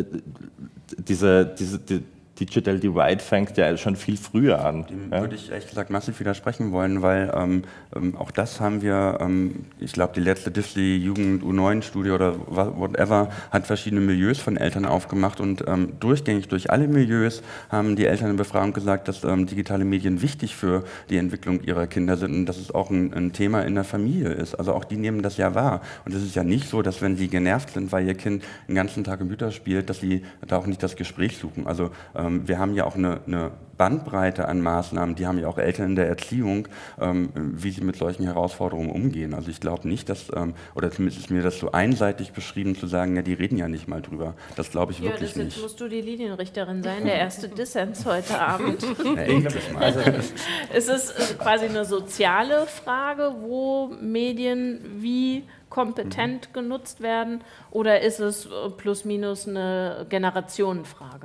diese, diese, die, Digital Divide fängt ja schon viel früher an. Dem ja? würde ich ehrlich gesagt massiv widersprechen wollen, weil ähm, ähm, auch das haben wir, ähm, ich glaube die letzte Disney Jugend U neun Studie oder whatever, hat verschiedene Milieus von Eltern aufgemacht und ähm, durchgängig durch alle Milieus haben die Eltern in Befragung gesagt, dass ähm, digitale Medien wichtig für die Entwicklung ihrer Kinder sind und dass es auch ein, ein Thema in der Familie ist. Also auch die nehmen das ja wahr. Und es ist ja nicht so, dass wenn sie genervt sind, weil ihr Kind den ganzen Tag Computer spielt, dass sie da auch nicht das Gespräch suchen. Also ähm, wir haben ja auch eine, eine Bandbreite an Maßnahmen, die haben ja auch Eltern in der Erziehung, ähm, wie sie mit solchen Herausforderungen umgehen. Also ich glaube nicht, dass, ähm, oder zumindest ist mir das so einseitig beschrieben, zu sagen, ja, die reden ja nicht mal drüber. Das glaube ich ja, wirklich das jetzt nicht. Musst du die Linienrichterin sein, der erste Dissens heute Abend. Ja, endlich mal. Also, es ist quasi eine soziale Frage, wo Medien wie kompetent mhm. genutzt werden, oder ist es plus minus eine Generationenfrage?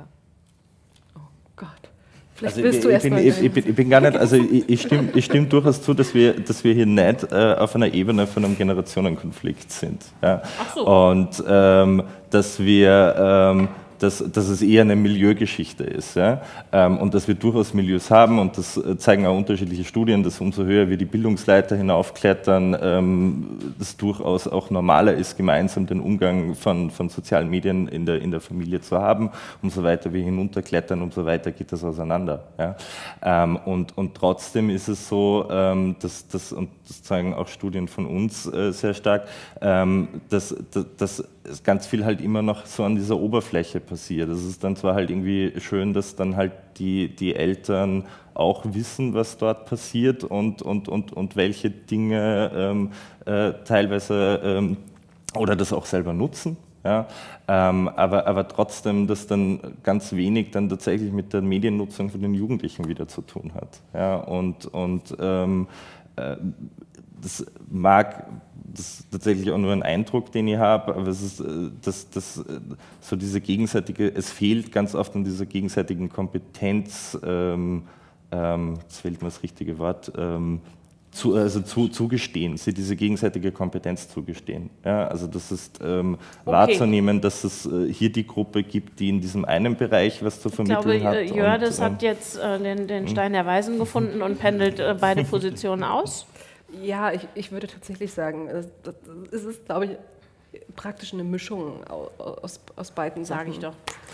Gott. Vielleicht also willst ich, du ich, erst bin, mal ich, ich, bin, ich bin gar nicht, also ich, ich, stimme, ich stimme durchaus zu, dass wir, dass wir hier nicht äh, auf einer Ebene von einem Generationenkonflikt sind. Ja. Ach so. Und ähm, dass wir, ähm, dass, dass es eher eine Milieugeschichte ist. Ja? Ähm, und dass wir durchaus Milieus haben, und das zeigen auch unterschiedliche Studien, dass umso höher wir die Bildungsleiter hinaufklettern, ähm, das durchaus auch normaler ist, gemeinsam den Umgang von, von sozialen Medien in der, in der Familie zu haben. Umso weiter wir hinunterklettern, umso weiter geht das auseinander. Ja? Ähm, und, und trotzdem ist es so, ähm, dass, dass, und das zeigen auch Studien von uns äh, sehr stark, ähm, dass, dass, dass ganz viel halt immer noch so an dieser Oberfläche passiert. Es ist dann zwar halt irgendwie schön, dass dann halt die, die Eltern auch wissen, was dort passiert und, und, und, und welche Dinge ähm, äh, teilweise ähm, oder das auch selber nutzen. Ja, ähm, aber, aber trotzdem, dass dann ganz wenig dann tatsächlich mit der Mediennutzung von den Jugendlichen wieder zu tun hat. Ja, und und ähm, äh, das mag das ist tatsächlich auch nur ein Eindruck, den ich habe, aber es ist das, das, so diese gegenseitige, es fehlt ganz oft an dieser gegenseitigen Kompetenz, ähm, ähm, jetzt fehlt mir das richtige Wort, ähm, zu, also zu, zugestehen, sie diese gegenseitige Kompetenz zugestehen. Ja, also das ist ähm, okay. wahrzunehmen, dass es äh, hier die Gruppe gibt, die in diesem einen Bereich was zu vermitteln ich glaube, hat. Jördes und, hat jetzt äh, den, den Stein der Weisen gefunden und pendelt äh, beide Positionen aus. Ja, ich, ich würde tatsächlich sagen, es ist, glaube ich, praktisch eine Mischung aus, aus beiden Sachen. Sage ich doch.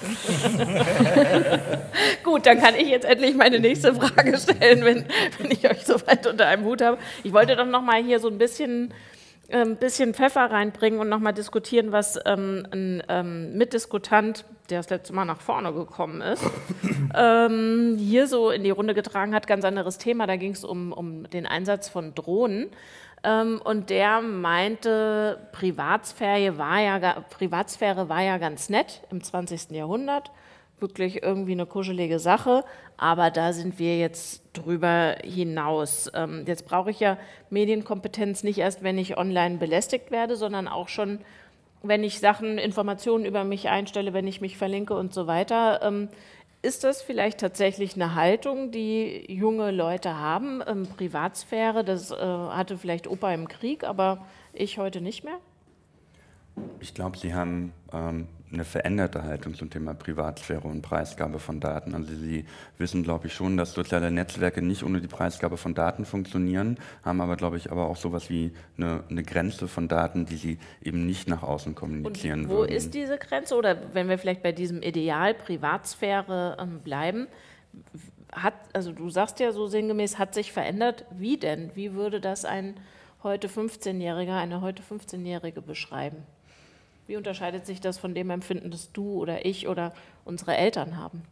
Gut, dann kann ich jetzt endlich meine nächste Frage stellen, wenn, wenn ich euch so weit unter einem Hut habe. Ich wollte doch noch mal hier so ein bisschen, ein bisschen Pfeffer reinbringen und noch mal diskutieren, was ähm, ein ähm, Mitdiskutant, der das letzte Mal nach vorne gekommen ist, ähm, hier so in die Runde getragen hat. Ganz anderes Thema, da ging es um, um den Einsatz von Drohnen. Ähm, und der meinte, Privatsphäre war, ja, Privatsphäre war ja ganz nett im zwanzigsten Jahrhundert, wirklich irgendwie eine kuschelige Sache, aber da sind wir jetzt drüber hinaus. Ähm, jetzt brauche ich ja Medienkompetenz nicht erst, wenn ich online belästigt werde, sondern auch schon, wenn ich Sachen, Informationen über mich einstelle, wenn ich mich verlinke und so weiter. Ähm, ist das vielleicht tatsächlich eine Haltung, die junge Leute haben? Ähm, Privatsphäre, das äh, hatte vielleicht Opa im Krieg, aber ich heute nicht mehr? Ich glaube, Sie haben ähm, eine veränderte Haltung zum Thema Privatsphäre und Preisgabe von Daten. Also Sie wissen, glaube ich, schon, dass soziale Netzwerke nicht ohne die Preisgabe von Daten funktionieren, haben aber, glaube ich, aber auch sowas wie eine, eine Grenze von Daten, die sie eben nicht nach außen kommunizieren Und wo würden. ist diese Grenze? Oder wenn wir vielleicht bei diesem Ideal Privatsphäre ähm, bleiben, hat, also du sagst ja so sinngemäß, hat sich verändert. Wie denn? Wie würde das ein heute fünfzehnjähriger, eine heute fünfzehnjährige beschreiben? Wie unterscheidet sich das von dem Empfinden, das du oder ich oder unsere Eltern haben?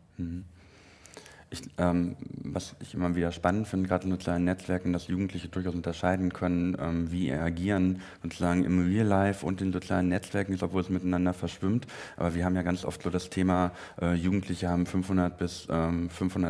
Ich, ähm, was ich immer wieder spannend finde, gerade in sozialen Netzwerken, dass Jugendliche durchaus unterscheiden können, ähm, wie sie agieren, sozusagen im Real Life und in sozialen Netzwerken, obwohl es miteinander verschwimmt. Aber wir haben ja ganz oft so das Thema, äh, Jugendliche haben fünfhundert bis ähm,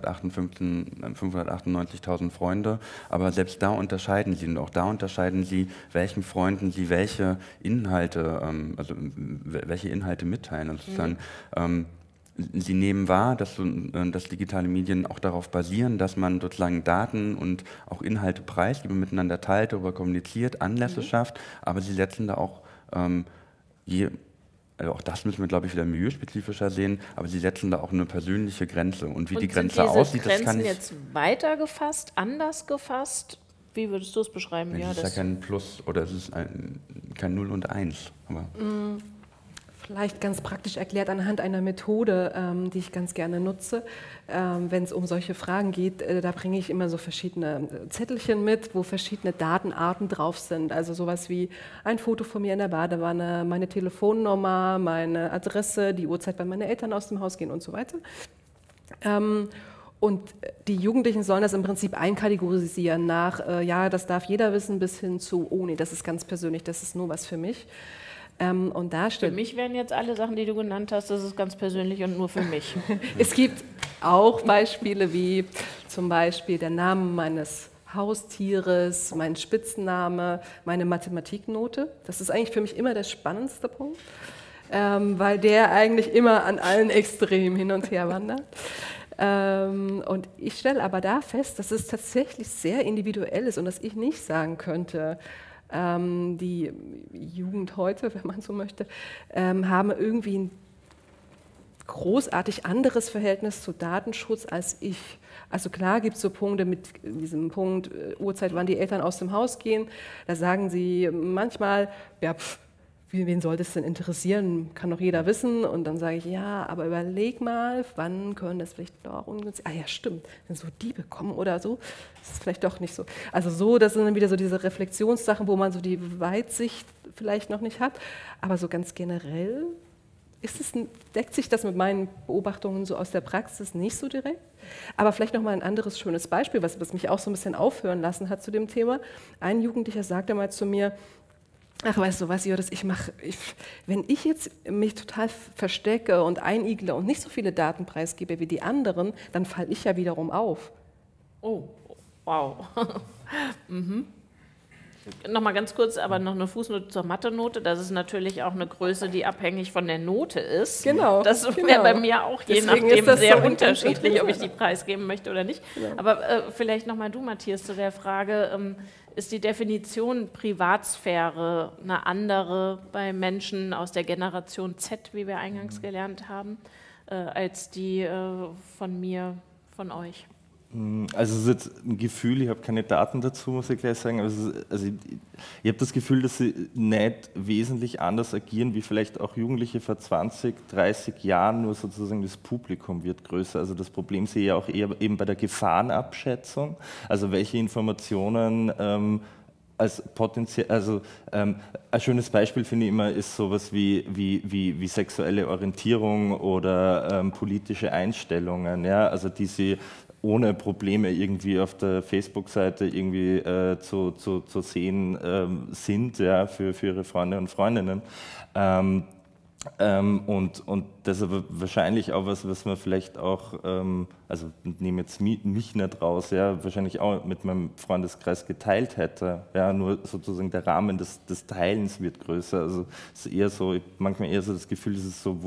fünfhundertachtundneunzigtausend Freunde, aber selbst da unterscheiden sie und auch da unterscheiden sie, welchen Freunden sie welche Inhalte, ähm, also welche Inhalte mitteilen. Also sozusagen, mhm. ähm, Sie nehmen wahr, dass, dass digitale Medien auch darauf basieren, dass man sozusagen Daten und auch Inhalte preisgibt, miteinander teilt, darüber kommuniziert, Anlässe mhm. schafft, aber sie setzen da auch, ähm, je, also auch das müssen wir, glaube ich, wieder milieuspezifischer sehen, aber sie setzen da auch eine persönliche Grenze. Und wie und die Grenze sind diese aussieht, Grenzen das kann ich... jetzt weiter gefasst, anders gefasst? Wie würdest du es beschreiben? Es ja, ist das ja kein Plus oder es ist ein, kein Null und Eins. Aber mm. Vielleicht ganz praktisch erklärt anhand einer Methode, ähm, die ich ganz gerne nutze, ähm, wenn es um solche Fragen geht. Äh, da bringe ich immer so verschiedene Zettelchen mit, wo verschiedene Datenarten drauf sind. Also sowas wie ein Foto von mir in der Badewanne, meine Telefonnummer, meine Adresse, die Uhrzeit, wann meine Eltern aus dem Haus gehen und so weiter. Ähm, Und die Jugendlichen sollen das im Prinzip einkategorisieren nach, äh, ja, das darf jeder wissen, bis hin zu, oh nee, das ist ganz persönlich, das ist nur was für mich. Ähm, und da für mich wären jetzt alle Sachen, die du genannt hast, das ist ganz persönlich und nur für mich. Es gibt auch Beispiele wie zum Beispiel der Name meines Haustieres, mein Spitzname, meine Mathematiknote. Das ist eigentlich für mich immer der spannendste Punkt, ähm, weil der eigentlich immer an allen Extremen hin und her wandert. Ähm, und ich stelle aber da fest, dass es tatsächlich sehr individuell ist und dass ich nicht sagen könnte, ähm, die Jugend heute, wenn man so möchte, ähm, haben irgendwie ein großartig anderes Verhältnis zu Datenschutz als ich. Also klar gibt es so Punkte mit diesem Punkt, äh, Uhrzeit, wann die Eltern aus dem Haus gehen, da sagen sie manchmal, ja, pff, wen soll das denn interessieren? Kann doch jeder wissen. Und dann sage ich, ja, aber überleg mal, wann können das vielleicht doch ungünstig... Ah ja, stimmt, wenn so Diebe kommen oder so, ist es vielleicht doch nicht so. Also so, das sind dann wieder so diese Reflexionssachen, wo man so die Weitsicht vielleicht noch nicht hat. Aber so ganz generell ist es, deckt sich das mit meinen Beobachtungen so aus der Praxis nicht so direkt. Aber vielleicht noch mal ein anderes schönes Beispiel, was, was mich auch so ein bisschen aufhören lassen hat zu dem Thema. Ein Jugendlicher sagte mal zu mir, ach, weißt du was, Joris, ich mache, ich, wenn ich jetzt mich total verstecke und einigle und nicht so viele Daten preisgebe wie die anderen, dann falle ich ja wiederum auf. Oh, wow. mhm. Nochmal ganz kurz, aber noch eine Fußnote zur Mathe-Note. Das ist natürlich auch eine Größe, die abhängig von der Note ist. Genau. Das wäre genau. bei mir auch je Deswegen nachdem sehr so unterschiedlich, ob ich die preisgeben möchte oder nicht. Genau. Aber äh, vielleicht nochmal du, Matthias, zu der Frage, ähm, ist die Definition Privatsphäre eine andere bei Menschen aus der Generation Z, wie wir eingangs gelernt haben, äh, als die äh, von mir, von euch? Also es ist jetzt ein Gefühl, ich habe keine Daten dazu, muss ich gleich sagen, aber es ist, also ich, ich habe das Gefühl, dass sie nicht wesentlich anders agieren, wie vielleicht auch Jugendliche vor zwanzig, dreißig Jahren, nur sozusagen das Publikum wird größer. Also das Problem sehe ich ja auch eher eben bei der Gefahrenabschätzung, also welche Informationen ähm, als potenziell, also ähm, ein schönes Beispiel finde ich immer ist sowas wie, wie, wie, wie sexuelle Orientierung oder ähm, politische Einstellungen, ja, also die sie ohne Probleme irgendwie auf der Facebook-Seite irgendwie äh, zu, zu, zu sehen ähm, sind, ja, für, für ihre Freunde und Freundinnen. Ähm, ähm, und, und das ist aber wahrscheinlich auch was, was man vielleicht auch, ähm, also nehme jetzt mich, mich nicht raus, ja, wahrscheinlich auch mit meinem Freundeskreis geteilt hätte. Ja, nur sozusagen der Rahmen des, des Teilens wird größer. Also es ist eher so, ich manchmal eher so das Gefühl, es ist so, wo,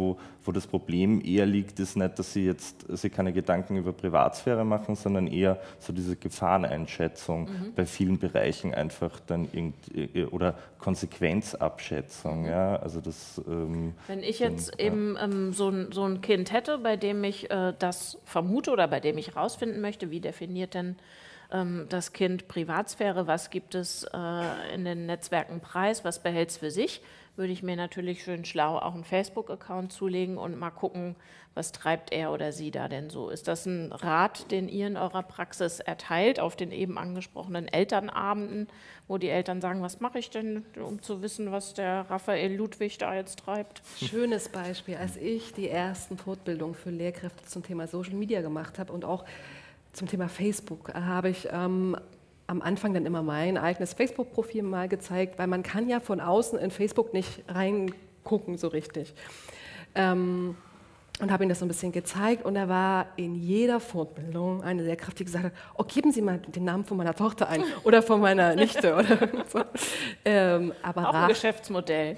wo das Problem eher liegt, ist nicht, dass sie jetzt sie keine Gedanken über Privatsphäre machen, sondern eher so diese Gefahreneinschätzung mhm. bei vielen Bereichen einfach dann irgendwie, oder Konsequenzabschätzung. Mhm. Ja, also das, ähm, Wenn ich jetzt dann, eben ähm, so, ein, so ein Kind hätte, bei dem ich äh, das vermute oder bei dem ich herausfinden möchte, wie definiert denn ähm, das Kind Privatsphäre, was gibt es äh, in den Netzwerken preis, was behält es für sich, würde ich mir natürlich schön schlau auch einen Facebook-Account zulegen und mal gucken, was treibt er oder sie da denn so. Ist das ein Rat, den ihr in eurer Praxis erteilt, auf den eben angesprochenen Elternabenden, wo die Eltern sagen, was mache ich denn, um zu wissen, was der Raphael Ludwig da jetzt treibt? Schönes Beispiel, als ich die ersten Fortbildungen für Lehrkräfte zum Thema Social Media gemacht habe und auch zum Thema Facebook, habe ich ähm, am Anfang dann immer mein eigenes Facebook-Profil mal gezeigt, weil man kann ja von außen in Facebook nicht reingucken so richtig. Ähm, und habe ihm das so ein bisschen gezeigt und er war in jeder Fortbildung eine Lehrkraft, die gesagt hat, oh, geben Sie mal den Namen von meiner Tochter ein oder von meiner Nichte. Oder so. ähm, aber Auch ein Geschäftsmodell.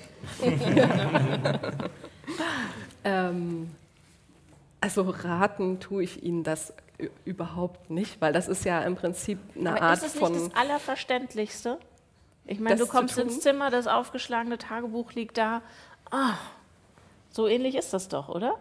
ähm, also raten tue ich Ihnen das überhaupt nicht, weil das ist ja im Prinzip eine Aber Art ist es von... nicht das Allerverständlichste? Ich meine, du kommst ins Zimmer, das aufgeschlagene Tagebuch liegt da. Ah, so ähnlich ist das doch, oder?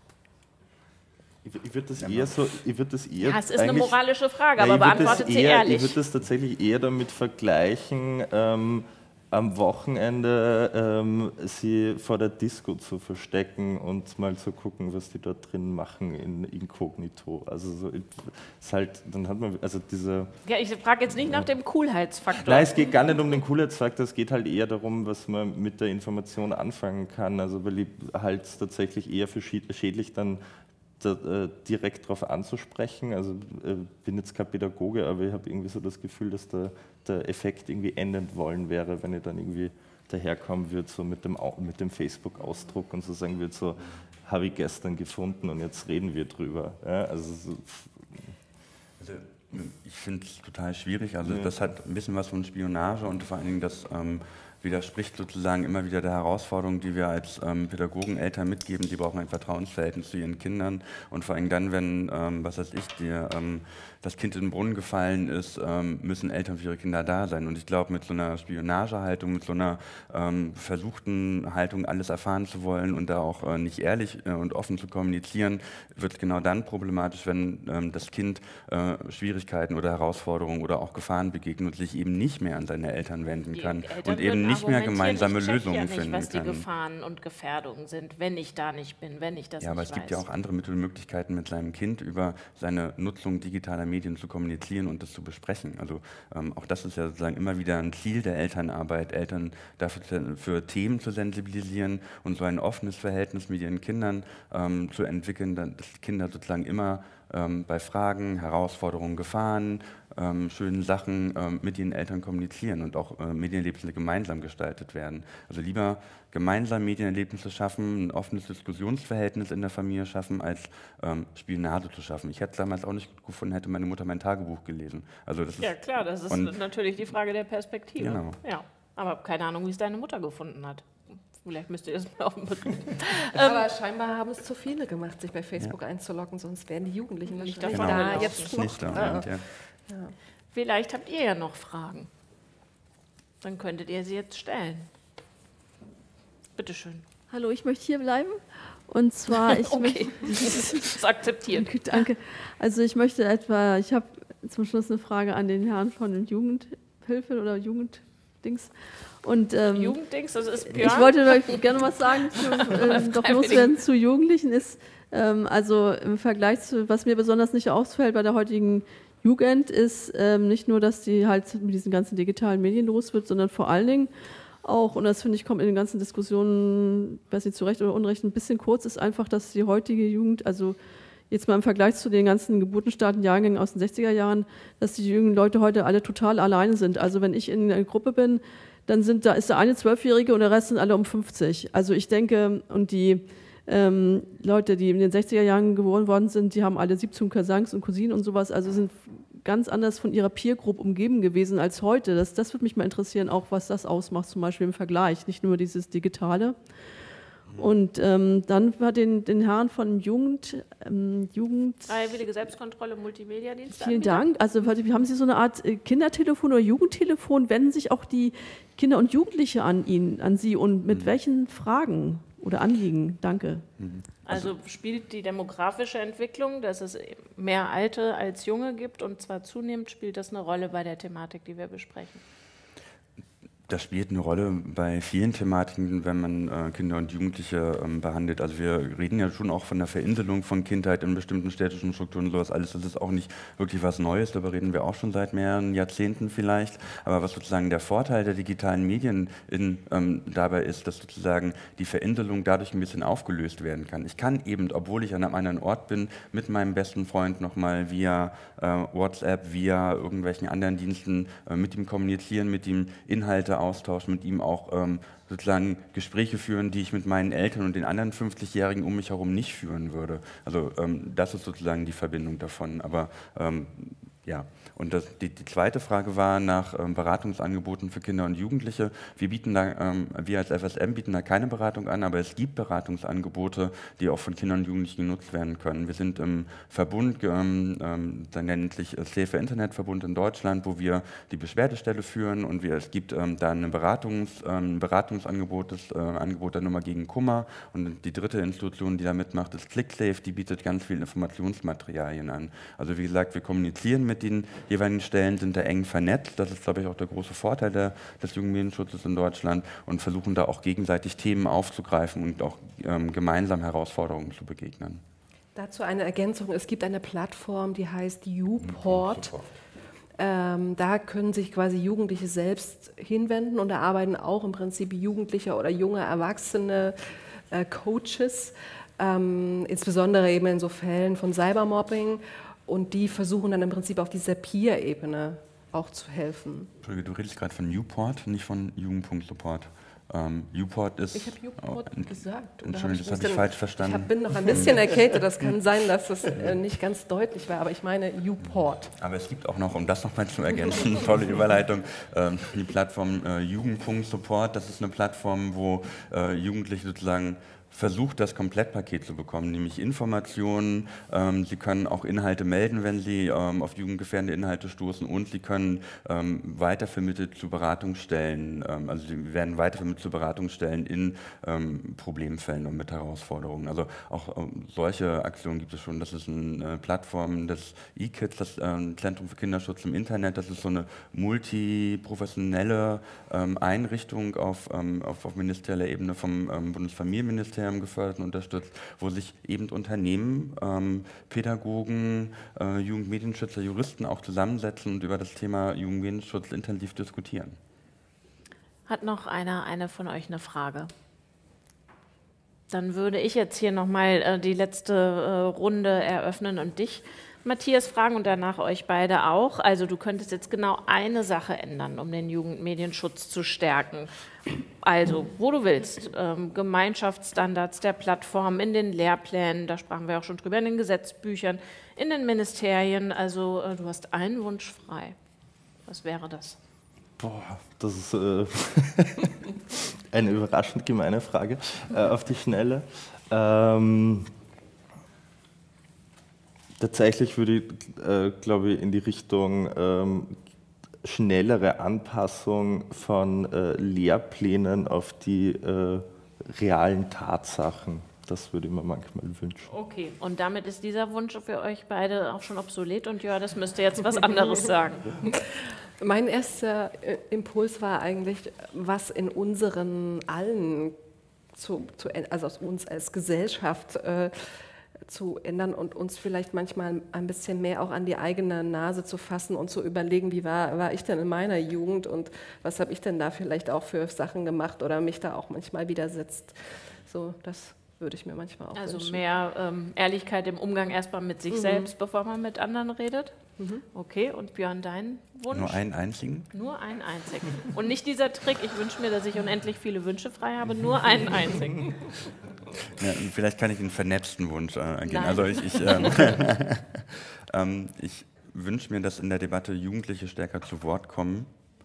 Ich, ich würde das eher so, ich würde das eher... Ja, es ist eine moralische Frage, ja, aber beantwortet sie eher, ehrlich. Ich würde das tatsächlich eher damit vergleichen, ähm, am Wochenende ähm, sie vor der Disco zu verstecken und mal zu gucken, was die dort drin machen in Inkognito. Also so, ist halt, dann hat man, also diese... Ja, ich frage jetzt nicht nach dem Coolheitsfaktor. Nein, es geht gar nicht um den Coolheitsfaktor, es geht halt eher darum, was man mit der Information anfangen kann. Also weil ich halt tatsächlich eher für schädlich dann da, äh, direkt darauf anzusprechen. Also äh, bin jetzt kein Pädagoge, aber ich habe irgendwie so das Gefühl, dass der, der Effekt irgendwie enden wollen wäre, wenn ich dann irgendwie daherkommen würde, so mit dem, mit dem Facebook-Ausdruck und so sagen würde, so habe ich gestern gefunden und jetzt reden wir drüber. Ja, also, so also ich finde es total schwierig. Also das hat ein bisschen was von Spionage und vor allen Dingen das ähm, widerspricht sozusagen immer wieder der Herausforderung, die wir als ähm, Pädagogen Eltern mitgeben. Die brauchen ein Vertrauensverhältnis zu ihren Kindern und vor allem dann, wenn, ähm, was weiß ich, dir, ähm, das Kind in den Brunnen gefallen ist, ähm, müssen Eltern für ihre Kinder da sein. Und ich glaube, mit so einer Spionagehaltung, mit so einer ähm, versuchten Haltung, alles erfahren zu wollen und da auch äh, nicht ehrlich äh, und offen zu kommunizieren, wird genau dann problematisch, wenn ähm, das Kind äh, Schwierigkeiten oder Herausforderungen oder auch Gefahren begegnet und sich eben nicht mehr an seine Eltern wenden kann und eben nicht mehr gemeinsame Lösungen ja nicht, finden was kann. Die Gefahren und Gefährdungen sind, wenn ich da nicht bin, wenn ich das ja, nicht weiß. Ja, aber es gibt ja auch andere Mittel und Möglichkeiten, mit seinem Kind über seine Nutzung digitaler Medien zu kommunizieren und das zu besprechen. Also ähm, auch das ist ja sozusagen immer wieder ein Ziel der Elternarbeit, Eltern dafür für Themen zu sensibilisieren und so ein offenes Verhältnis mit ihren Kindern ähm, zu entwickeln, dass Kinder sozusagen immer ähm, bei Fragen, Herausforderungen, Gefahren, ähm, schönen Sachen ähm, mit ihren Eltern kommunizieren und auch äh, Medienerlebnisse gemeinsam gestaltet werden. Also lieber gemeinsam Medienerlebnisse schaffen, ein offenes Diskussionsverhältnis in der Familie schaffen, als ähm, Spionage zu schaffen. Ich hätte es damals auch nicht gut gefunden, hätte meine Mutter mein Tagebuch gelesen. Also das ist ja klar, das ist natürlich die Frage der Perspektive. Genau. Ja, aber keine Ahnung, wie es deine Mutter gefunden hat. Vielleicht müsst ihr das mal auf den Begriff. Aber scheinbar haben es zu viele gemacht, sich bei Facebook ja. einzuloggen, sonst wären die Jugendlichen nicht wahrscheinlich davon da gelaufen. jetzt noch. Nicht da, Ja. ja. Ja. Vielleicht habt ihr ja noch Fragen. Dann könntet ihr sie jetzt stellen. Bitte schön. Hallo, ich möchte hier bleiben. Und zwar, ich okay, das ist akzeptiert. Danke. Also ich möchte etwa, ich habe zum Schluss eine Frage an den Herrn von den Jugendhilfe oder Jugenddings. Und, ähm, Jugenddings, das ist Björn. Ich wollte gerne was sagen, zu, äh, doch loswerden zu Jugendlichen ist, ähm, also im Vergleich zu, was mir besonders nicht auffällt bei der heutigen Jugend, ist ähm, nicht nur, dass die halt mit diesen ganzen digitalen Medien los wird, sondern vor allen Dingen auch, und das finde ich, kommt in den ganzen Diskussionen, weiß nicht, zu Recht oder Unrecht, ein bisschen kurz, ist einfach, dass die heutige Jugend, also jetzt mal im Vergleich zu den ganzen geburtenstarken Jahrgängen aus den sechziger Jahren, dass die jungen Leute heute alle total alleine sind. Also wenn ich in einer Gruppe bin, dann sind, da ist der eine Zwölfjährige und der Rest sind alle um fünfzig. Also ich denke, und die ähm, Leute, die in den sechziger Jahren geboren worden sind, die haben alle siebzehn Cousins und Cousinen und sowas, also sind ganz anders von ihrer Peer-Group umgeben gewesen als heute. Das, das würde mich mal interessieren, auch was das ausmacht, zum Beispiel im Vergleich, nicht nur dieses Digitale. Und ähm, dann war den, den Herren von Jugend, ähm, Jugend Freiwillige Selbstkontrolle, Multimediadienste. Vielen Dank. Also haben Sie so eine Art Kindertelefon oder Jugendtelefon? Wenden sich auch die Kinder und Jugendliche an ihn, an Sie und mit mhm. welchen Fragen oder Anliegen? Danke. Also spielt die demografische Entwicklung, dass es mehr Alte als Junge gibt und zwar zunehmend, spielt das eine Rolle bei der Thematik, die wir besprechen? Das spielt eine Rolle bei vielen Thematiken, wenn man äh, Kinder und Jugendliche ähm, behandelt. Also wir reden ja schon auch von der Verinselung von Kindheit in bestimmten städtischen Strukturen und sowas alles. Das ist auch nicht wirklich was Neues, darüber reden wir auch schon seit mehreren Jahrzehnten vielleicht. Aber was sozusagen der Vorteil der digitalen Medien in, ähm, dabei ist, dass sozusagen die Verinselung dadurch ein bisschen aufgelöst werden kann. Ich kann eben, obwohl ich an einem anderen Ort bin, mit meinem besten Freund nochmal via äh, WhatsApp, via irgendwelchen anderen Diensten äh, mit ihm kommunizieren, mit ihm Inhalte austauschen, mit ihm auch ähm, sozusagen Gespräche führen, die ich mit meinen Eltern und den anderen fünfzigjährigen um mich herum nicht führen würde. Also ähm, das ist sozusagen die Verbindung davon. Aber ähm, ja, und das, die, die zweite Frage war nach ähm, Beratungsangeboten für Kinder und Jugendliche. Wir bieten da, ähm, wir als F S M bieten da keine Beratung an, aber es gibt Beratungsangebote, die auch von Kindern und Jugendlichen genutzt werden können. Wir sind im Verbund, ähm, ähm, dann nennt sich Safer Internet Verbund in Deutschland, wo wir die Beschwerdestelle führen und wir, es gibt ähm, da ein Beratungs, ähm, Beratungsangebot, das äh, Angebot der Nummer gegen Kummer und die dritte Institution, die da mitmacht, ist ClickSafe, die bietet ganz viel Informationsmaterialien an. Also wie gesagt, wir kommunizieren mit den jeweiligen Stellen, sind da eng vernetzt. Das ist, glaube ich, auch der große Vorteil der, des Jugendmedienschutzes in Deutschland und versuchen da auch gegenseitig Themen aufzugreifen und auch ähm, gemeinsam Herausforderungen zu begegnen. Dazu eine Ergänzung. Es gibt eine Plattform, die heißt YouPort. Ähm, da können sich quasi Jugendliche selbst hinwenden und da arbeiten auch im Prinzip Jugendliche oder junge Erwachsene äh, Coaches, ähm, insbesondere eben in so Fällen von Cybermobbing. Und die versuchen dann im Prinzip auf dieser Peer-Ebene auch zu helfen. Entschuldige, du redest gerade von YouPort, nicht von Jugend.support. Ähm, YouPort ist... Ich habe YouPort oh, gesagt. Entschuldigung, das habe ich falsch verstanden. Ich bin noch ein bisschen erkältet, das kann sein, dass das äh, nicht ganz deutlich war, aber ich meine YouPort. Aber es gibt auch noch, um das noch mal zu ergänzen, tolle Überleitung, ähm, die Plattform äh, Jugend.support. Das ist eine Plattform, wo äh, Jugendliche sozusagen versucht, das Komplettpaket zu bekommen, nämlich Informationen. Ähm, sie können auch Inhalte melden, wenn sie ähm, auf jugendgefährdende Inhalte stoßen und sie können ähm, weitervermittelt zu Beratungsstellen, ähm, also sie werden weitervermittelt zu Beratungsstellen in ähm, Problemfällen und mit Herausforderungen. Also auch ähm, solche Aktionen gibt es schon. Das ist eine Plattform des E-Kids, das ähm, Zentrum für Kinderschutz im Internet. Das ist so eine multiprofessionelle ähm, Einrichtung auf, ähm, auf, auf ministerieller Ebene vom ähm, Bundesfamilienministerium gefördert und unterstützt, wo sich eben Unternehmen, ähm, Pädagogen, äh, Jugendmedienschützer, Juristen auch zusammensetzen und über das Thema Jugendmedienschutz intensiv diskutieren. Hat noch einer, eine von euch eine Frage? Dann würde ich jetzt hier nochmal äh, die letzte äh, Runde eröffnen und dich, Matthias, fragen und danach euch beide auch. Also du könntest jetzt genau eine Sache ändern, um den Jugendmedienschutz zu stärken. Also, wo du willst, ähm, Gemeinschaftsstandards der Plattform, in den Lehrplänen, da sprachen wir auch schon drüber, in den Gesetzbüchern, in den Ministerien. Also äh, du hast einen Wunsch frei. Was wäre das? Boah, das ist äh, eine überraschend gemeine Frage äh, auf die Schnelle. Ähm, Tatsächlich würde ich, äh, glaube ich, in die Richtung ähm, schnellere Anpassung von äh, Lehrplänen auf die äh, realen Tatsachen. Das würde ich mir manchmal wünschen. Okay, und damit ist dieser Wunsch für euch beide auch schon obsolet und ja, das müsste jetzt was anderes sagen. Mein erster äh, Impuls war eigentlich, was in unseren allen, zu, zu, also aus uns als Gesellschaft, äh, zu ändern und uns vielleicht manchmal ein bisschen mehr auch an die eigene Nase zu fassen und zu überlegen, wie war, war ich denn in meiner Jugend und was habe ich denn da vielleicht auch für Sachen gemacht oder mich da auch manchmal widersetzt. So, das würde ich mir manchmal auch also wünschen. Also mehr ähm, Ehrlichkeit im Umgang erstmal mit sich mhm. selbst, bevor man mit anderen redet. Mhm. Okay, und Björn, dein Wunsch? Nur einen einzigen? Nur einen einzigen. Und nicht dieser Trick, ich wünsche mir, dass ich unendlich viele Wünsche frei habe, nur einen einzigen. Ja, vielleicht kann ich einen vernetzten Wunsch äh, angehen. Nein. Also ich, ich, ähm, ähm, ich wünsche mir, dass in der Debatte Jugendliche stärker zu Wort kommen.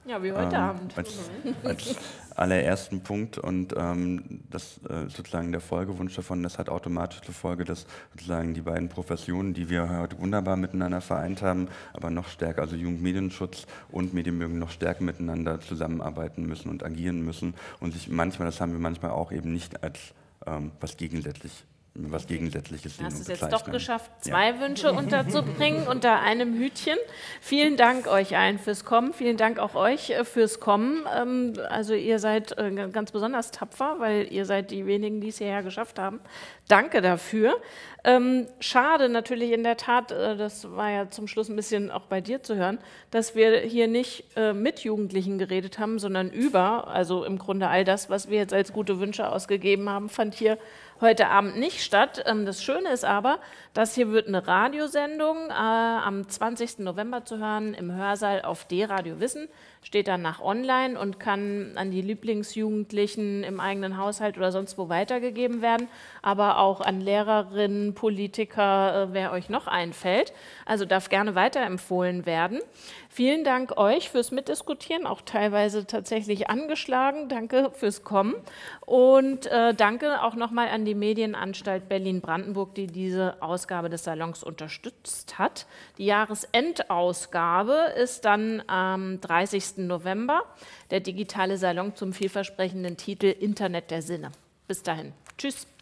Ja, wie heute ähm, Abend. Als, als allerersten Punkt und ähm, das äh, sozusagen der Folgewunsch davon, das hat automatisch zur Folge, dass sozusagen die beiden Professionen, die wir heute wunderbar miteinander vereint haben, aber noch stärker, also Jugendmedienschutz und Medienbildung noch stärker miteinander zusammenarbeiten müssen und agieren müssen und sich manchmal, das haben wir manchmal auch eben nicht als ähm, was gegensätzlich was Gegensätzliches sehen. Du hast und es jetzt bezeichnen. doch geschafft, zwei Ja. Wünsche unterzubringen unter einem Hütchen. Vielen Dank euch allen fürs Kommen. Vielen Dank auch euch äh, fürs Kommen. Ähm, also ihr seid äh, ganz besonders tapfer, weil ihr seid die wenigen, die es hierher geschafft haben. Danke dafür. Ähm, schade natürlich in der Tat, äh, das war ja zum Schluss ein bisschen auch bei dir zu hören, dass wir hier nicht äh, mit Jugendlichen geredet haben, sondern über, also im Grunde all das, was wir jetzt als gute Wünsche ausgegeben haben, fand hier heute Abend nicht statt. Das Schöne ist aber, dass hier wird eine Radiosendung äh, am zwanzigsten November zu hören im Hörsaal auf D-Radio Wissen, steht danach online und kann an die Lieblingsjugendlichen im eigenen Haushalt oder sonst wo weitergegeben werden, aber auch an Lehrerinnen, Politiker, äh, wer euch noch einfällt. Also darf gerne weiterempfohlen werden. Vielen Dank euch fürs Mitdiskutieren, auch teilweise tatsächlich angeschlagen. Danke fürs Kommen und äh, danke auch nochmal an die Medienanstalt Berlin-Brandenburg, die diese Ausgabe des Salons unterstützt hat. Die Jahresendausgabe ist dann am dreißigsten November, der digitale Salon zum vielversprechenden Titel Internet der Sinne. Bis dahin. Tschüss.